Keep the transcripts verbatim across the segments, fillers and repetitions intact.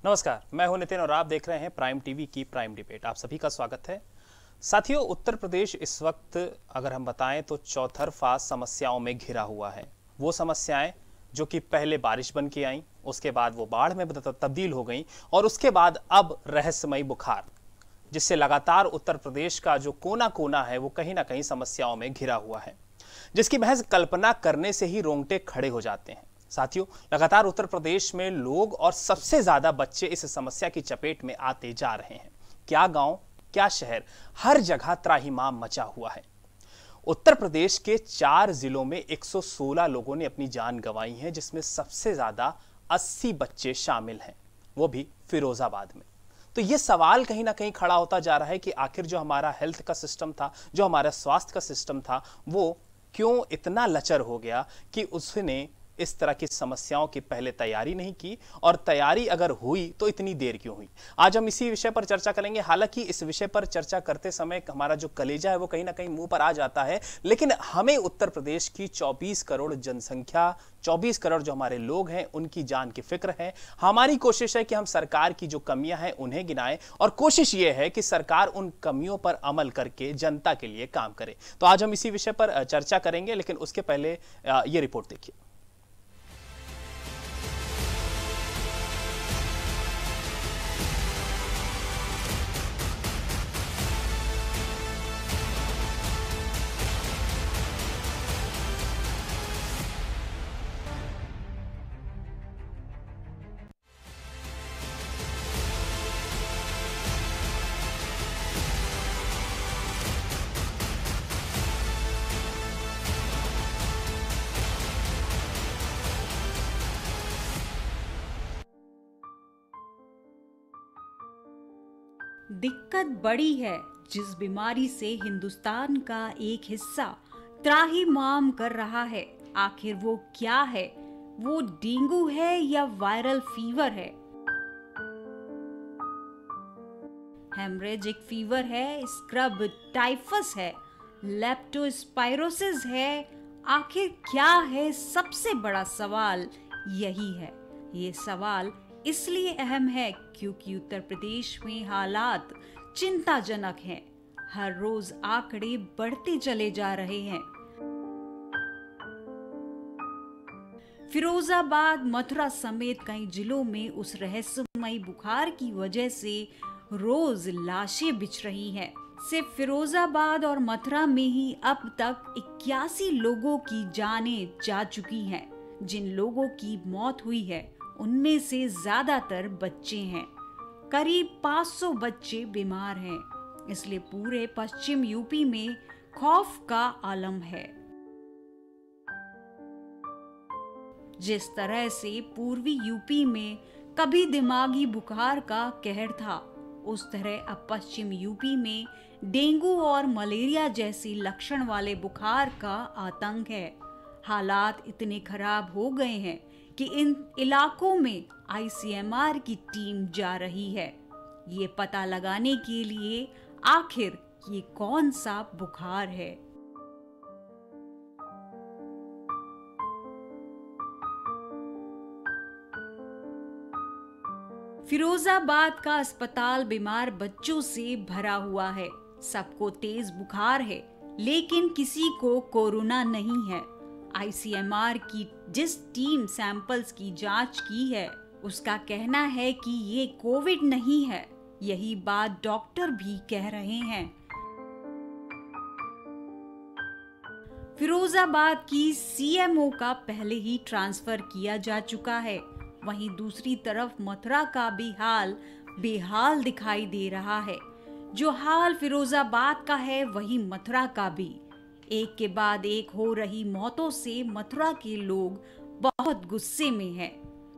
नमस्कार, मैं हूं नितिन और आप देख रहे हैं प्राइम टीवी की प्राइम डिबेट। आप सभी का स्वागत है। साथियों, उत्तर प्रदेश इस वक्त अगर हम बताएं तो चौतरफा समस्याओं में घिरा हुआ है। वो समस्याएं जो कि पहले बारिश बन के आईं, उसके बाद वो बाढ़ में तब्दील हो गईं और उसके बाद अब रहस्यमयी बुखार, जिससे लगातार उत्तर प्रदेश का जो कोना कोना है वो कहीं ना कहीं समस्याओं में घिरा हुआ है, जिसकी महज कल्पना करने से ही रोंगटे खड़े हो जाते हैं। साथियों, लगातार उत्तर प्रदेश में लोग और सबसे ज्यादा बच्चे इस समस्या की चपेट में आते जा रहे हैं। क्या गांव, क्या शहर, हर जगह त्राहिमाम मचा हुआ है। उत्तर प्रदेश के चार जिलों में एक सौ सोलह लोगों ने अपनी जान गंवाई है, जिसमें सबसे ज्यादा अस्सी बच्चे शामिल हैं, वो भी फिरोजाबाद में। तो ये सवाल कहीं ना कहीं खड़ा होता जा रहा है कि आखिर जो हमारा हेल्थ का सिस्टम था, जो हमारा स्वास्थ्य का सिस्टम था, वो क्यों इतना लचर हो गया कि उसने इस तरह की समस्याओं की पहले तैयारी नहीं की, और तैयारी अगर हुई तो इतनी देर क्यों हुई। आज हम इसी विषय पर चर्चा करेंगे। हालांकि इस विषय पर चर्चा करते समय हमारा जो कलेजा है वो कहीं ना कहीं मुंह पर आ जाता है, लेकिन हमें उत्तर प्रदेश की चौबीस करोड़ जनसंख्या, चौबीस करोड़ जो हमारे लोग हैं, उनकी जान की फिक्र है। हमारी कोशिश है कि हम सरकार की जो कमियां हैं उन्हें गिनाएं, और कोशिश ये है कि सरकार उन कमियों पर अमल करके जनता के लिए काम करे। तो आज हम इसी विषय पर चर्चा करेंगे, लेकिन उसके पहले ये रिपोर्ट देखिए। दिक्कत बड़ी है जिस बीमारी से हिंदुस्तान का एक हिस्सा त्राहिमाम कर रहा है। आखिर वो क्या है? वो डेंगू है या वायरल फीवर है? हेमरेजिक फीवर है, स्क्रब टाइफस है, लेप्टोस्पाइरोसिस है। आखिर क्या है? सबसे बड़ा सवाल यही है। ये सवाल इसलिए अहम है क्योंकि उत्तर प्रदेश में हालात चिंताजनक हैं। हर रोज आंकड़े बढ़ते चले जा रहे हैं। फिरोजाबाद, मथुरा समेत कई जिलों में उस रहस्यमयी बुखार की वजह से रोज लाशें बिछ रही हैं। सिर्फ फिरोजाबाद और मथुरा में ही अब तक इक्यासी लोगों की जानें जा चुकी हैं। जिन लोगों की मौत हुई है उनमें से ज्यादातर बच्चे हैं। करीब पाँच सौ बच्चे बीमार हैं। इसलिए पूरे पश्चिम यूपी में खौफ का आलम है। जिस तरह से पूर्वी यूपी में कभी दिमागी बुखार का कहर था, उस तरह अब पश्चिम यूपी में डेंगू और मलेरिया जैसी लक्षण वाले बुखार का आतंक है। हालात इतने खराब हो गए हैं कि इन इलाकों में आई सी एम आर की टीम जा रही है, ये पता लगाने के लिए आखिर ये कौन सा बुखार है। फिरोजाबाद का अस्पताल बीमार बच्चों से भरा हुआ है। सबको तेज बुखार है, लेकिन किसी को कोरोना नहीं है। आई सी एम आर की जिस टीम सैंपल्स की जांच की है, उसका कहना है कि ये कोविड नहीं है। यही बात डॉक्टर भी कह रहे हैं। फिरोजाबाद की सी एम ओ का पहले ही ट्रांसफर किया जा चुका है। वहीं दूसरी तरफ मथुरा का भी हाल बेहाल दिखाई दे रहा है। जो हाल फिरोजाबाद का है वही मथुरा का भी। एक के बाद एक हो रही मौतों से मथुरा के लोग बहुत गुस्से में हैं।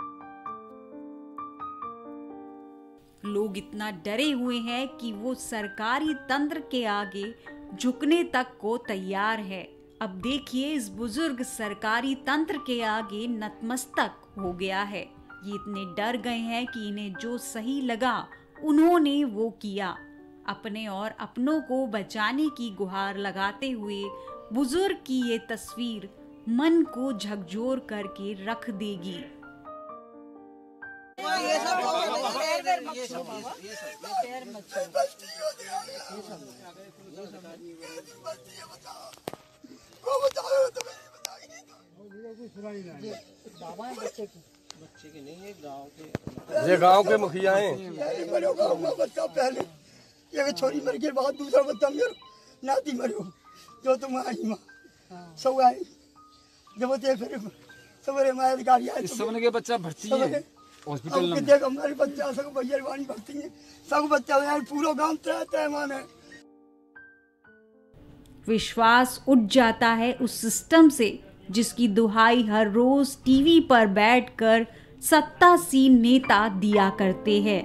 लोग इतना डरे हुए हैं कि वो सरकारी तंत्र के आगे झुकने तक को तैयार है। अब देखिए, इस बुजुर्ग सरकारी तंत्र के आगे नतमस्तक हो गया है। ये इतने डर गए हैं कि इन्हें जो सही लगा उन्होंने वो किया। अपने और अपनों को बचाने की गुहार लगाते हुए बुजुर्ग की ये तस्वीर मन को झकझोर करके रख देगी। ये गांव के मुखिया हैं। बच्चा पहले एक छोरी मर के बाद दूसरा बच्चा मेरे नाती मरो जो तुम आई माँ सब आई जब ते फिर सवेरे मैं अधिकारी आए सबने के बच्चा भर्ती है हॉस्पिटल में। देख हमारे बच्चा सब भैया वाणी भर्ती है सब बच्चा यार पूरा गांव तय तय माने। विश्वास उठ जाता है उस सिस्टम से जिसकी दुहाई हर रोज टीवी पर बैठकर सत्तासीन नेता दिया करते हैं।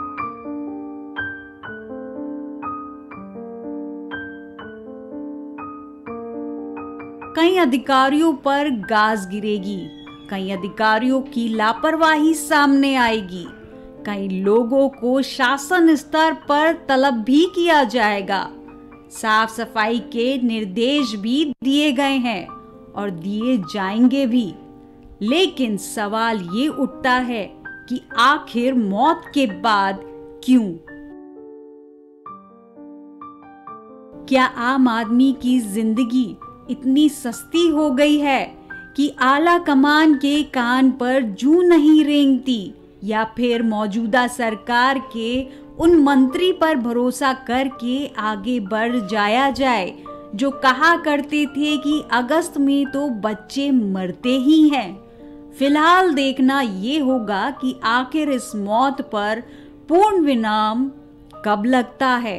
कई अधिकारियों पर गाज गिरेगी, कई अधिकारियों की लापरवाही सामने आएगी, कई लोगों को शासन स्तर पर तलब भी किया जाएगा। साफ सफाई के निर्देश भी दिए गए हैं और दिए जाएंगे भी, लेकिन सवाल ये उठता है कि आखिर मौत के बाद क्यों? क्या आम आदमी की जिंदगी इतनी सस्ती हो गई है कि आला कमान के कान पर जूं नहीं रेंगती, या फिर मौजूदा सरकार के उन मंत्री पर भरोसा करके आगे बढ़ जाया जाए जो कहा करते थे कि अगस्त में तो बच्चे मरते ही हैं? फिलहाल देखना ये होगा कि आखिर इस मौत पर पूर्ण विराम कब लगता है।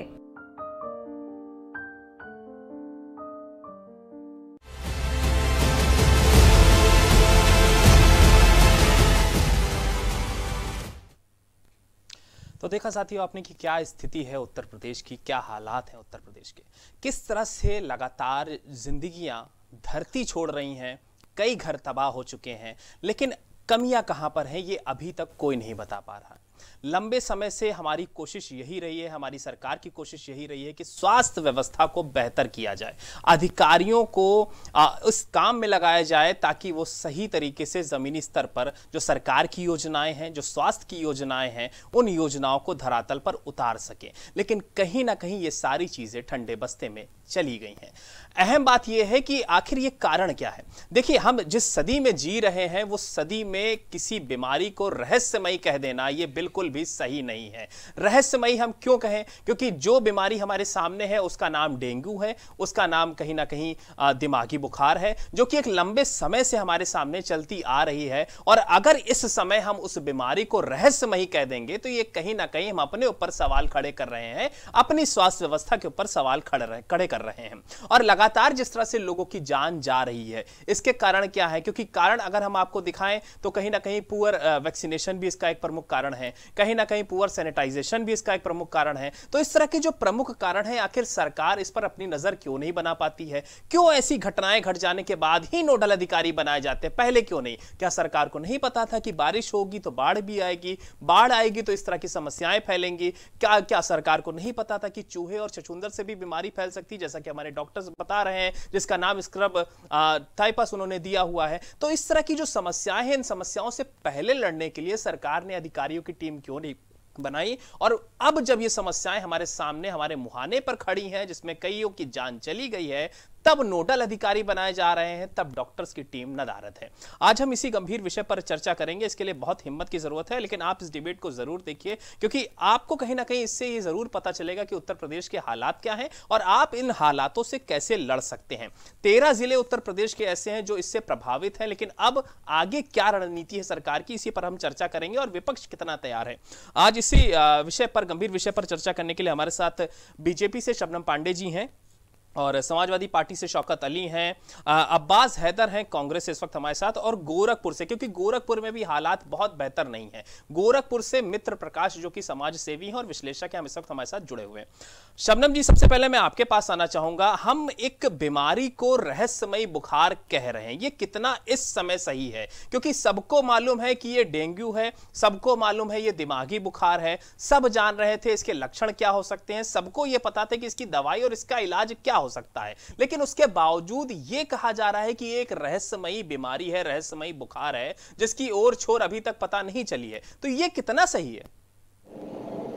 तो देखा साथियों आपने कि क्या स्थिति है उत्तर प्रदेश की, क्या हालात हैं उत्तर प्रदेश के, किस तरह से लगातार जिंदगियां धरती छोड़ रही हैं, कई घर तबाह हो चुके हैं, लेकिन कमियां कहां पर हैं ये अभी तक कोई नहीं बता पा रहा। लंबे समय से हमारी कोशिश यही रही है, हमारी सरकार की कोशिश यही रही है कि स्वास्थ्य व्यवस्था को बेहतर किया जाए, अधिकारियों को आ, उस काम में लगाया जाए ताकि वो सही तरीके से जमीनी स्तर पर जो सरकार की योजनाएं हैं, जो स्वास्थ्य की योजनाएं हैं, उन योजनाओं को धरातल पर उतार सके। लेकिन कहीं ना कहीं ये सारी चीजें ठंडे बस्ते में चली गई हैं। अहम बात यह है कि आखिर ये कारण क्या है। देखिए, हम जिस सदी में जी रहे हैं वो सदी में किसी बीमारी को रहस्यमयी कह देना ये बिल्कुल भी सही नहीं है। रहस्यमयी हम क्यों कहें? क्योंकि जो बीमारी हमारे सामने है उसका नाम डेंगू है, उसका नाम कहीं ना कहीं दिमागी बुखार है, जो कि एक लंबे समय से हमारे सामने चलती आ रही है। और अगर इस समय हम उस बीमारी को रहस्यमयी कह देंगे तो ये कहीं ना कहीं हम अपने ऊपर सवाल खड़े कर रहे हैं, अपनी स्वास्थ्य व्यवस्था के ऊपर सवाल खड़े खड़े कर रहे हैं। और लगातार जिस तरह से लोगों की जान जा रही है, इसके कारण क्या है? क्योंकि कारण अगर हम आपको दिखाएं तो कहीं ना कहीं पुअर वैक्सीनेशन भी इसका एक प्रमुख कारण है, कहीं ना कहीं पुअर सैनिटाइजेशन भी इसका एक प्रमुख कारण है। तो इस तरह के जो प्रमुख कारण है, आखिर सरकार इस पर अपनी नजर क्यों नहीं बना पाती है? क्यों ऐसी घटनाएं घट जाने के बाद ही नोडल अधिकारी बनाए जाते हैं, पहले क्यों नहीं? क्या सरकार को नहीं पता था कि बारिश होगी तो बाढ़ भी आएगी, बाढ़ आएगी तो इस तरह की समस्याएं फैलेंगी? क्या क्या सरकार को नहीं पता था कि चूहे और छछूंदर से भी बीमारी फैल सकती है, जैसा कि हमारे डॉक्टर्स बता रहे हैं, जिसका नाम स्क्रब टाइफस उन्होंने दिया हुआ है? तो इस तरह की जो समस्याएं हैं, इन समस्याओं से पहले लड़ने के लिए सरकार ने अधिकारियों की टीम क्यों नहीं बनाई? और अब जब ये समस्याएं हमारे सामने, हमारे मुहाने पर खड़ी हैं, जिसमें कईयों की जान चली गई है, तब नोडल अधिकारी बनाए जा रहे हैं, तब डॉक्टर्स की टीम नदारद है। आज हम इसी गंभीर विषय पर चर्चा करेंगे। इसके लिए बहुत हिम्मत की जरूरत है, लेकिन आप इस डिबेट को जरूर देखिए, क्योंकि आपको कहीं ना कहीं इससे ये जरूर पता चलेगा कि उत्तर प्रदेश के हालात क्या हैं और आप इन हालातों से कैसे लड़ सकते हैं। तेरह जिले उत्तर प्रदेश के ऐसे हैं जो इससे प्रभावित हैं, लेकिन अब आगे क्या रणनीति है सरकार की, इसी पर हम चर्चा करेंगे और विपक्ष कितना तैयार है। आज इसी विषय पर, गंभीर विषय पर चर्चा करने के लिए हमारे साथ बीजेपी से शबनम पांडे जी हैं और समाजवादी पार्टी से शौकत अली हैं, अब्बास हैदर हैं कांग्रेस से इस वक्त हमारे साथ, और गोरखपुर से, क्योंकि गोरखपुर में भी हालात बहुत बेहतर नहीं है, गोरखपुर से मित्र प्रकाश जो कि समाज सेवी हैं और विश्लेषक हैं, हम इस वक्त हमारे साथ जुड़े हुए हैं। शबनम जी, सबसे पहले मैं आपके पास आना चाहूंगा। हम एक बीमारी को रहस्यमयी बुखार कह रहे हैं, ये कितना इस समय सही है? क्योंकि सबको मालूम है कि ये डेंगू है, सबको मालूम है ये दिमागी बुखार है, सब जान रहे थे इसके लक्षण क्या हो सकते हैं, सबको ये पता था कि इसकी दवाई और इसका इलाज क्या हो सकता है, लेकिन उसके बावजूद यह कहा जा रहा है कि एक रहस्यमयी बीमारी है, रहस्यमयी बुखार है, जिसकी ओर छोर अभी तक पता नहीं चली है। तो यह कितना सही है?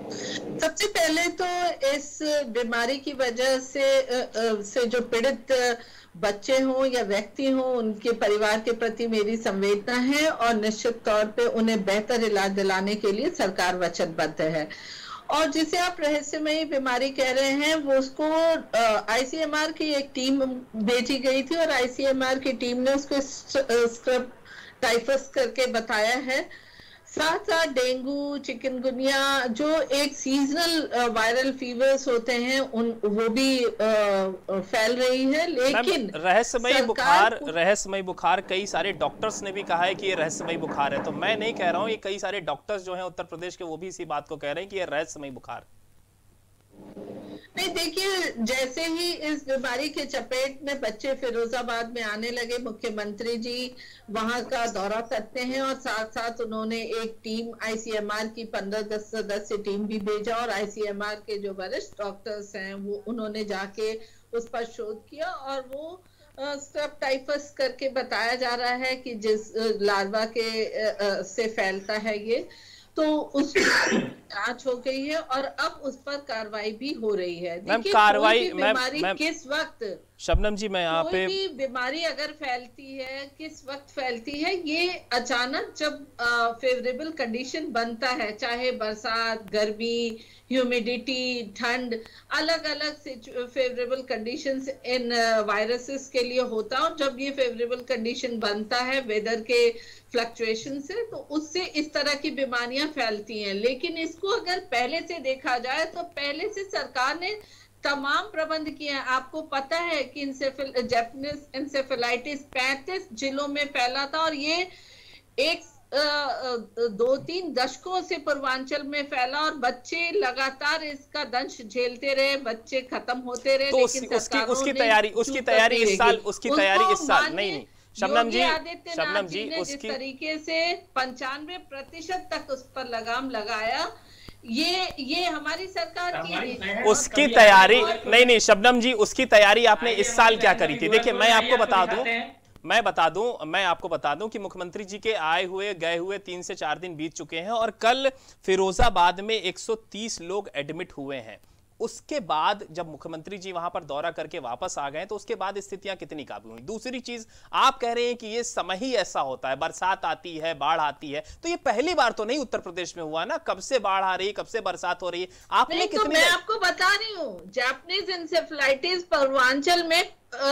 सबसे पहले तो इस बीमारी की वजह से से जो पीड़ित बच्चे हों या व्यक्ति हों, उनके परिवार के प्रति मेरी संवेदना है और निश्चित तौर पे उन्हें बेहतर इलाज दिलाने के लिए सरकार वचनबद्ध है। और जिसे आप रहस्यमयी बीमारी कह रहे हैं, वो उसको आईसीएमआर की एक टीम भेजी गई थी और आईसीएमआर की टीम ने उसको स्क्रब टाइफस करके बताया है। साथ साथ डेंगू, चिकनगुनिया जो एक सीजनल वायरल फीवर्स होते हैं, उन वो भी आ, फैल रही है। लेकिन रहस्यमयी बुखार रहस्यमयी बुखार कई सारे डॉक्टर्स ने भी कहा है कि ये रहस्यमयी बुखार है, तो मैं नहीं कह रहा हूँ, ये कई सारे डॉक्टर्स जो हैं उत्तर प्रदेश के वो भी इसी बात को कह रहे हैं कि ये रहस्यमयी बुखार। नहीं, देखिए, जैसे ही इस बीमारी के चपेट में बच्चे फिरोजाबाद में आने लगे, मुख्यमंत्री जी वहां का दौरा करते हैं और साथ साथ उन्होंने एक टीम आईसीएमआर की पंद्रह दस सदस्य टीम भी भेजा और आईसीएमआर के जो वरिष्ठ डॉक्टर्स हैं वो उन्होंने जाके उस पर शोध किया और वो स्क्रब टाइफस करके बताया जा रहा है कि जिस लार्वा के आ, से फैलता है ये, तो उस जांच हो गई है और अब उस पर कार्रवाई भी हो रही है। मैम कार्रवाई बीमारी किस वक्त, शबनम जी मैं यहाँ पे, कोई भी बीमारी अगर फैलती है किस वक्त फैलती है, ये अचानक जब फेवरेबल कंडीशन बनता है, चाहे बरसात, गर्मी, ह्यूमिडिटी, ठंड, अलग अलग फेवरेबल कंडीशंस इन वायरसेस के लिए होता है। और जब ये फेवरेबल कंडीशन बनता है वेदर के फ्लक्चुएशन से, तो उससे इस तरह की बीमारियां फैलती हैं। लेकिन इसको अगर पहले से देखा जाए तो पहले से सरकार ने तमाम प्रबंध किए हैं। आपको पता है कि जापानीज इंसेफेलाइटिस पैंतीस जिलों में फैला था और ये एक आ, आ, दो तीन दशकों से पूर्वांचल में फैला और बच्चे लगातार इसका दंश झेलते रहे, बच्चे खत्म होते रहे। तो लेकिन उसकी उसकी तैयारी उसकी तैयारी इस साल उसकी तैयारी इस साल नहीं नहीं शबनम जी शबनम जी उसकी जिस तरीके से पंचानवे प्रतिशत तक उस पर लगाम लगाया, ये ये हमारी सरकार की उसकी तैयारी नहीं नहीं शबनम जी उसकी तैयारी आपने इस साल क्या करी थी? देखिए मैं आपको बता दूं मैं बता दूं मैं आपको बता दूं कि मुख्यमंत्री जी के आए हुए गए हुए तीन से चार दिन बीत चुके हैं और कल फिरोजाबाद में एक सौ तीस लोग एडमिट हुए हैं। उसके बाद जब मुख्यमंत्री जी वहां पर दौरा करके वापस आ गए तो उसके बाद स्थितियां कितनी काबू हुई? दूसरी चीज, आप कह रहे हैं कि ये समय ही ऐसा होता है, बरसात आती है, बाढ़ आती है, तो ये पहली बार तो नहीं उत्तर प्रदेश में हुआ ना? कब से बाढ़ आ रही है, कब से बरसात हो रही है? आपने कितनी... तो मैं आपको बता रही हूँ, जापानीज इंसेफेलाइटिस पूर्वांचल में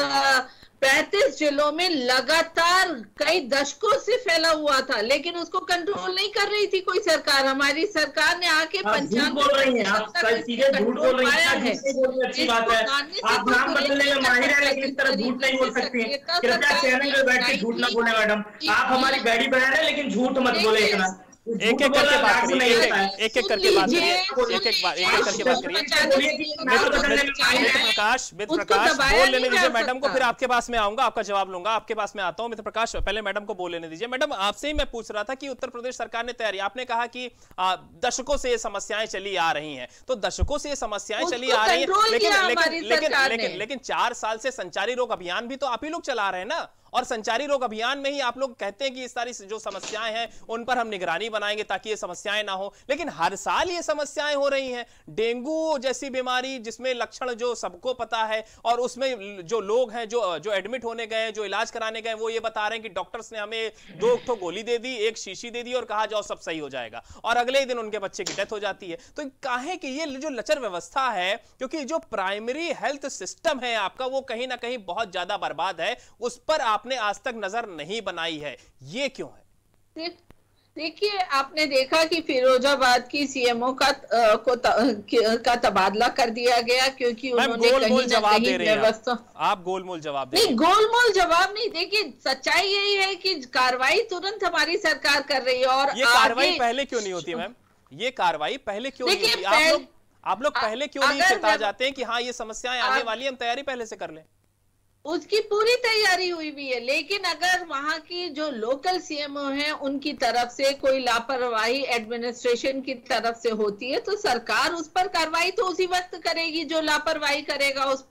पैंतीस जिलों में लगातार कई दशकों से फैला हुआ था, लेकिन उसको कंट्रोल नहीं कर रही थी कोई सरकार। हमारी सरकार ने आके पंचानवे बोल रही हैं, आप सीधे झूठ बोल रही हैं। अच्छी बात है, आप नाम बदलने में माहिर हैं, लेकिन इस तरह झूठ नहीं बोल सकती। कृपया चैनल पे बैठ के झूठ ना बोले मैडम। आप हमारी गाड़ी बना रहे हैं, लेकिन झूठ मत बोले इतना। एक एक करके बात करिए, एक एक करके बात करिए, एक एक बात एक एक करके बात करिए। मित्र प्रकाश मित्र प्रकाश बोल लेने दीजिए मैडम को, फिर आपके पास में आऊंगा, आपका जवाब लूंगा। आपके पास में आता हूं मित्र प्रकाश, पहले मैडम को बोल लेने दीजिए। मैडम आपसे ही मैं पूछ रहा था कि उत्तर प्रदेश सरकार ने तैयारी, आपने कहा कि दशकों से ये समस्याएं चली आ रही हैं, तो दशकों से ये समस्याएं चली आ रही हैं, लेकिन लेकिन लेकिन लेकिन चार साल से संचारी रोग अभियान भी तो आप ही लोग चला रहे हैं ना, और संचारी रोग अभियान में ही आप लोग कहते हैं कि इस सारी जो समस्याएं हैं उन पर हम निगरानी बनाएंगे ताकि ये समस्याएं ना हो, लेकिन हर साल ये समस्याएं हो रही हैं। डेंगू जैसी बीमारी जिसमें लक्षण जो सबको पता है और उसमें जो लोग हैं जो जो एडमिट होने गए, जो इलाज कराने गए, वो ये बता रहे हैं कि डॉक्टर्स ने हमें दो ठो गोली दे दी, एक शीशी दे दी और कहा जाओ सब सही हो जाएगा, और अगले ही दिन उनके बच्चे की डेथ हो जाती है। तो काहे कि ये जो लचर व्यवस्था है, क्योंकि जो प्राइमरी हेल्थ सिस्टम है आपका वो कहीं ना कहीं बहुत ज्यादा बर्बाद है, उस पर आपने आज तक नजर नहीं बनाई है, ये क्यों है? देखिए, आपने देखा कि फिरोजाबाद की सीएमओ का आ, को त, का तबादला कर दिया गया क्योंकि उन्होंने कहीं ना कहीं व्यवस्था। आप गोलमोल जवाब दे नहीं, गोलमोल जवाब नहीं। देखिए, सच्चाई यही है कि कार्रवाई तुरंत हमारी सरकार कर रही है। और ये कार्रवाई पहले क्यों नहीं होती मैम? ये कार्रवाई पहले क्यों नहीं होती? आप लोग आप लोग पहले क्यों नहीं चेता जाते हैं कि हाँ ये समस्याएं आने वाली है, हम तैयारी पहले से कर लें? उसकी पूरी तैयारी हुई भी है, लेकिन अगर वहां की जो लोकल सीएमओ हैं उनकी तरफ से कोई लापरवाही एडमिनिस्ट्रेशन की तरफ से होती है तो सरकार उस पर कार्रवाई तो उसी वक्त करेगी जो लापरवाही करेगा उस पर।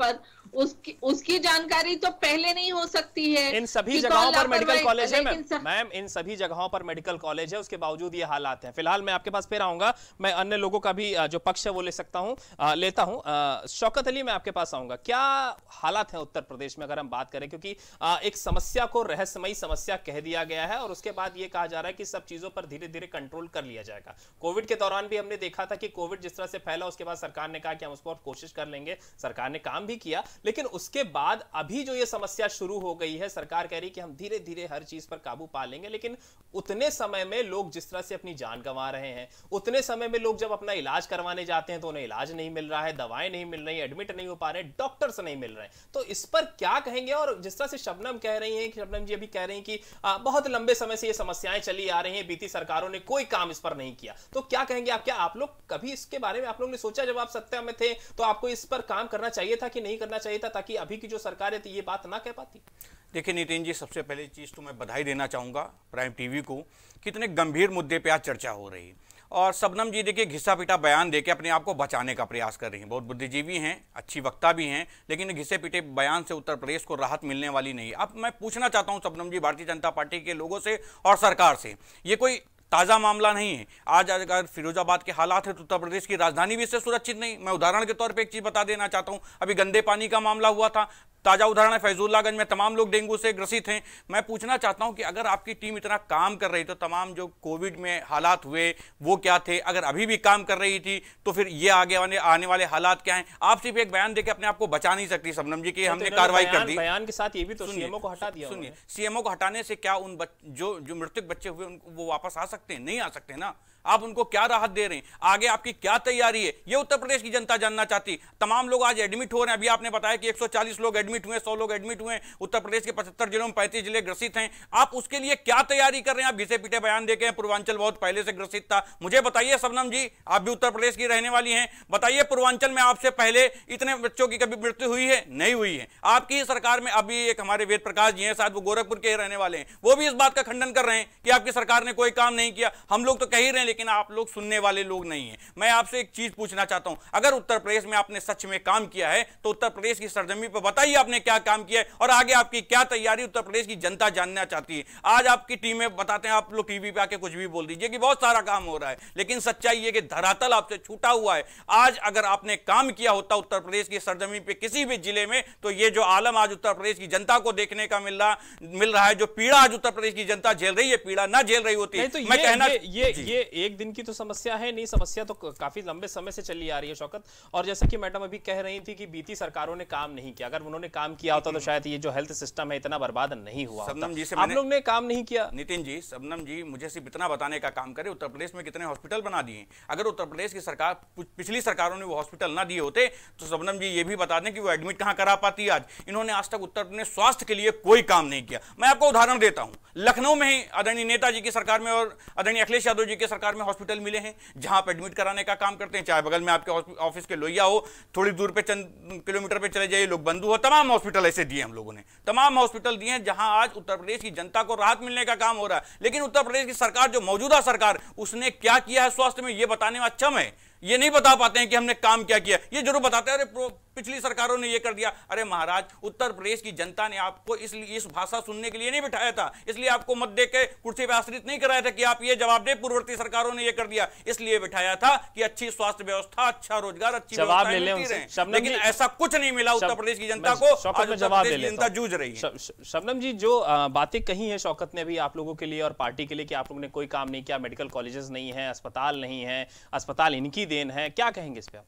उसकी उसकी जानकारी तो पहले नहीं हो सकती है। इन सभी जगहों पर मेडिकल कॉलेज है मैम मैम इन सभी जगहों पर मेडिकल कॉलेज है, उसके बावजूद ये हालात हैं। फिलहाल मैं आपके पास फिर आऊंगा, मैं अन्य लोगों का भी जो पक्ष है वो ले सकता हूं, लेता हूं। शौकत अली, मैं आपके पास आऊंगा। क्या हालात है उत्तर प्रदेश में अगर हम बात करें, क्योंकि एक समस्या को रहस्यमयी समस्या कह दिया गया है और उसके बाद ये कहा जा रहा है कि सब चीजों पर धीरे धीरे कंट्रोल कर लिया जाएगा। कोविड के दौरान भी हमने देखा था कि कोविड जिस तरह से फैला, उसके बाद सरकार ने कहा कि हम उस पर कोशिश कर लेंगे, सरकार ने काम भी किया, लेकिन उसके बाद अभी जो ये समस्या शुरू हो गई है, सरकार कह रही कि हम धीरे धीरे हर चीज पर काबू पा लेंगे, लेकिन उतने समय में लोग जिस तरह से अपनी जान गंवा रहे हैं, उतने समय में लोग जब अपना इलाज करवाने जाते हैं तो उन्हें इलाज नहीं मिल रहा है, दवाएं नहीं मिल रही, एडमिट नहीं हो पा रहे, डॉक्टर्स नहीं मिल रहे, तो इस पर क्या कहेंगे? और जिस तरह से शबनम कह रही हैं, शबनम जी अभी कह रही हैं कि आ, बहुत लंबे समय से ये समस्याएं चली आ रही हैं, बीती सरकारों ने कोई काम इस पर नहीं किया, तो क्या कहेंगे आप? क्या आप लोग कभी इसके बारे में आप लोग ने सोचा, जब आप सत्ता में थे तो आपको इस पर काम करना चाहिए था कि नहीं करना चाहिए था, ताकि अभी की जो सरकार है तो ये बात ना कह पाती? देखिए नितिन जी, सबसे पहली चीज़ तो मैं बधाई देना चाहूँगा प्राइम टीवी को, कितने गंभीर मुद्दे पे आज चर्चा हो रही है। और शबनम जी देखिए घिसा पिटा बयान देके अपने आप को बचाने का प्रयास कर रही हैं। बहुत बुद्धिजीवी हैं, अच्छी वक्ता भी हैं, लेकिन घिसे पिटे बयान से उत्तर प्रदेश को राहत मिलने वाली नहीं। अब मैं पूछना चाहता हूँ शबनम जी, भारतीय जनता पार्टी के लोगों से और सरकार से, ये कोई ताज़ा मामला नहीं है। आज अगर फिरोजाबाद के हालात है तो उत्तर प्रदेश की राजधानी भी इससे सुरक्षित नहीं। मैं उदाहरण के तौर पे एक चीज़ बता देना चाहता हूँ, अभी गंदे पानी का मामला हुआ था, ताज़ा उदाहरण है, फैजुल्लागंज में तमाम लोग डेंगू से ग्रसित हैं। मैं पूछना चाहता हूं कि अगर आपकी टीम इतना काम कर रही तो तमाम जो कोविड में हालात हुए वो क्या थे, अगर अभी भी काम कर रही थी तो फिर ये आगे आने, आने वाले हालात क्या हैं? आप सिर्फ एक बयान देकर अपने आप को बचा नहीं सकती शबनम जी कि हमने कार्रवाई कर दी। बयान के साथ ये भी तो सीएमओ को हटा दिया। सुनिए, सीएमओ को हटाने से क्या उन जो जो मृतक बच्चे हुए उनको वो वापस आ सकते हैं? नहीं आ सकते ना। आप उनको क्या राहत दे रहे हैं? आगे आपकी क्या तैयारी है? ये उत्तर प्रदेश की जनता जानना चाहती। तमाम लोग आज एडमिट हो रहे हैं, अभी आपने बताया कि एक सौ चालीस लोग एडमिट हुए, सौ लोग एडमिट हुए, उत्तर प्रदेश के पचहत्तर जिलों में पैंतीस जिले ग्रसित हैं। आप उसके लिए क्या तैयारी कर रहे हैं? आप घिसे पीटे बयान देके पूर्वांचल बहुत पहले से ग्रसित था। मुझे बताइए शबनम जी, आप भी उत्तर प्रदेश की रहने वाली हैं, बताइए पूर्वांचल में आपसे पहले इतने बच्चों की कभी मृत्यु हुई है? नहीं हुई है। आपकी सरकार में अभी एक हमारे वेद प्रकाश जी हैं, शायद वो गोरखपुर के रहने वाले हैं, वो भी इस बात का खंडन कर रहे हैं कि आपकी सरकार ने कोई काम नहीं किया। हम लोग तो कह ही रहे हैं, लेकिन आप लोग सुनने वाले लोग नहीं हैं। मैं आपसे एक चीज पूछना चाहता हूं, अगर उत्तर प्रदेश में आपने सच में काम किया है तो उत्तर प्रदेश की सरजमी पर बताइए आपने क्या काम किया है और आगे आपकी क्या तैयारी उत्तर प्रदेश की जनता जानना चाहती है। आज आपकी टीमें बताते हैं, आप लोग टीवी पे आके कुछ भी बोल दीजिए कि बहुत सारा काम हो रहा है, लेकिन सच्चाई ये कि धरातल आपसे छूटा हुआ है। आज अगर आपने काम किया होता उत्तर प्रदेश की सरजमी पे किसी भी जिले में, तो ये जो आलम आज उत्तर प्रदेश की जनता को देखने का मिल रहा मिल रहा है, जो पीड़ा आज उत्तर प्रदेश की जनता झेल रही है, पीड़ा ना झेल रही होती। तो मैं कहना ये ये, ये एक दिन की तो समस्या है नहीं, समस्या तो काफी लंबे समय से चली आ रही है शौकत। और जैसा कि मैडम अभी कह रही थी कि बीती सरकारों ने काम नहीं किया, अगर उन्होंने काम किया होता तो शायद ये जो हेल्थ सिस्टम है इतना बर्बाद नहीं हुआ होता। जी से आप लोग ने काम नहीं किया। नितिन जी, शबनम जी मुझे सिर्फ इतना बताने का काम करे, उत्तर प्रदेश में कितने हॉस्पिटल बना दिए। अगर उत्तर प्रदेश की सरकार, पिछली सरकारों ने वो हॉस्पिटल ना दिए होते तो शबनम जी ये भी बता दें कि वो एडमिट कहां करा पाती। आज इन्होंने आज तक उत्तर प्रदेश स्वास्थ्य के लिए कोई काम नहीं किया। मैं आपको उदाहरण देता हूं, लखनऊ में ही आदरणीय नेताजी की सरकार में और आदरणीय अखिलेश यादव जी की सरकार में हॉस्पिटल मिले हैं जहां आप एडमिट कराने का काम करते हैं, चाहे बगल में आपके ऑफिस के लोहिया हो, थोड़ी दूर पे चंद किलोमीटर पे चले जाइए लोग बंधु हो, तमाम हॉस्पिटल ऐसे दिए हम लोगों ने, तमाम हॉस्पिटल दिए जहां आज उत्तर प्रदेश की जनता को राहत मिलने का काम हो रहा है। लेकिन उत्तर प्रदेश की सरकार, जो मौजूदा सरकार, उसने क्या किया है स्वास्थ्य में, ये बताने में अक्षम है। ये नहीं बता पाते हैं कि हमने काम क्या किया। ये जरूर बताते हैं अरे पिछली सरकारों ने ये कर दिया। अरे महाराज, उत्तर प्रदेश की जनता ने आपको इसलिए इस भाषा सुनने के लिए नहीं बिठाया था, इसलिए आपको मत दे के कुर्सी पे आश्रित नहीं कराया था कि आप ये जवाब दे पूर्ववर्ती सरकारों ने ये कर दिया। इसलिए बिठाया था कि अच्छी स्वास्थ्य व्यवस्था, अच्छा रोजगार, अच्छी जवाब ले लें। लेकिन ऐसा कुछ नहीं मिला उत्तर प्रदेश की जनता को। जवाब ले जनता जूझ रही है। शबनम जी, जो बातें कही है शौकत ने भी आप लोगों के लिए और पार्टी के लिए कि आप लोगों ने कोई काम नहीं किया, मेडिकल कॉलेजेस नहीं है, अस्पताल नहीं है, अस्पताल इनकी देन है, क्या कहेंगे इस पे आप?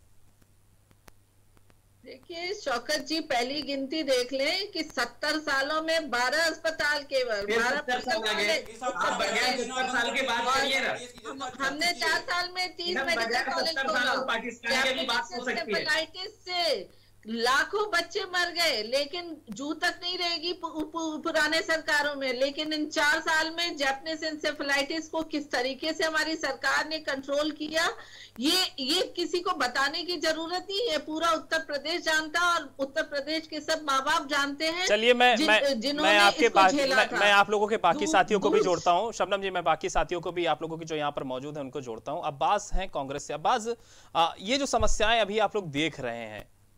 देखिए शौकत जी, पहली गिनती देख लें कि सत्तर सालों में बारह अस्पताल केवल बारह साल के बाद करिए ना, हमने चार साल में तीन मेडिकल कॉलेज खोला से लाखों बच्चे मर गए, लेकिन जू तक नहीं रहेगी पुराने सरकारों में। लेकिन इन चार साल में जैपनीज एन्सेफेलाइटिस को किस तरीके से हमारी सरकार ने कंट्रोल किया, ये ये किसी को बताने की जरूरत नहीं है, पूरा उत्तर प्रदेश जानता और उत्तर प्रदेश के सब माँ बाप जानते हैं। चलिए मैं मैं, मैं आपके बाकी मैं, मैं आप लोगों के बाकी साथियों को भी जोड़ता हूँ। शबनम जी, मैं बाकी साथियों को भी, आप लोगों की जो यहाँ पर मौजूद है उनको जोड़ता हूँ। अब्बास हैं कांग्रेस से। अब्बास, ये जो समस्याएं अभी आप लोग देख रहे हैं,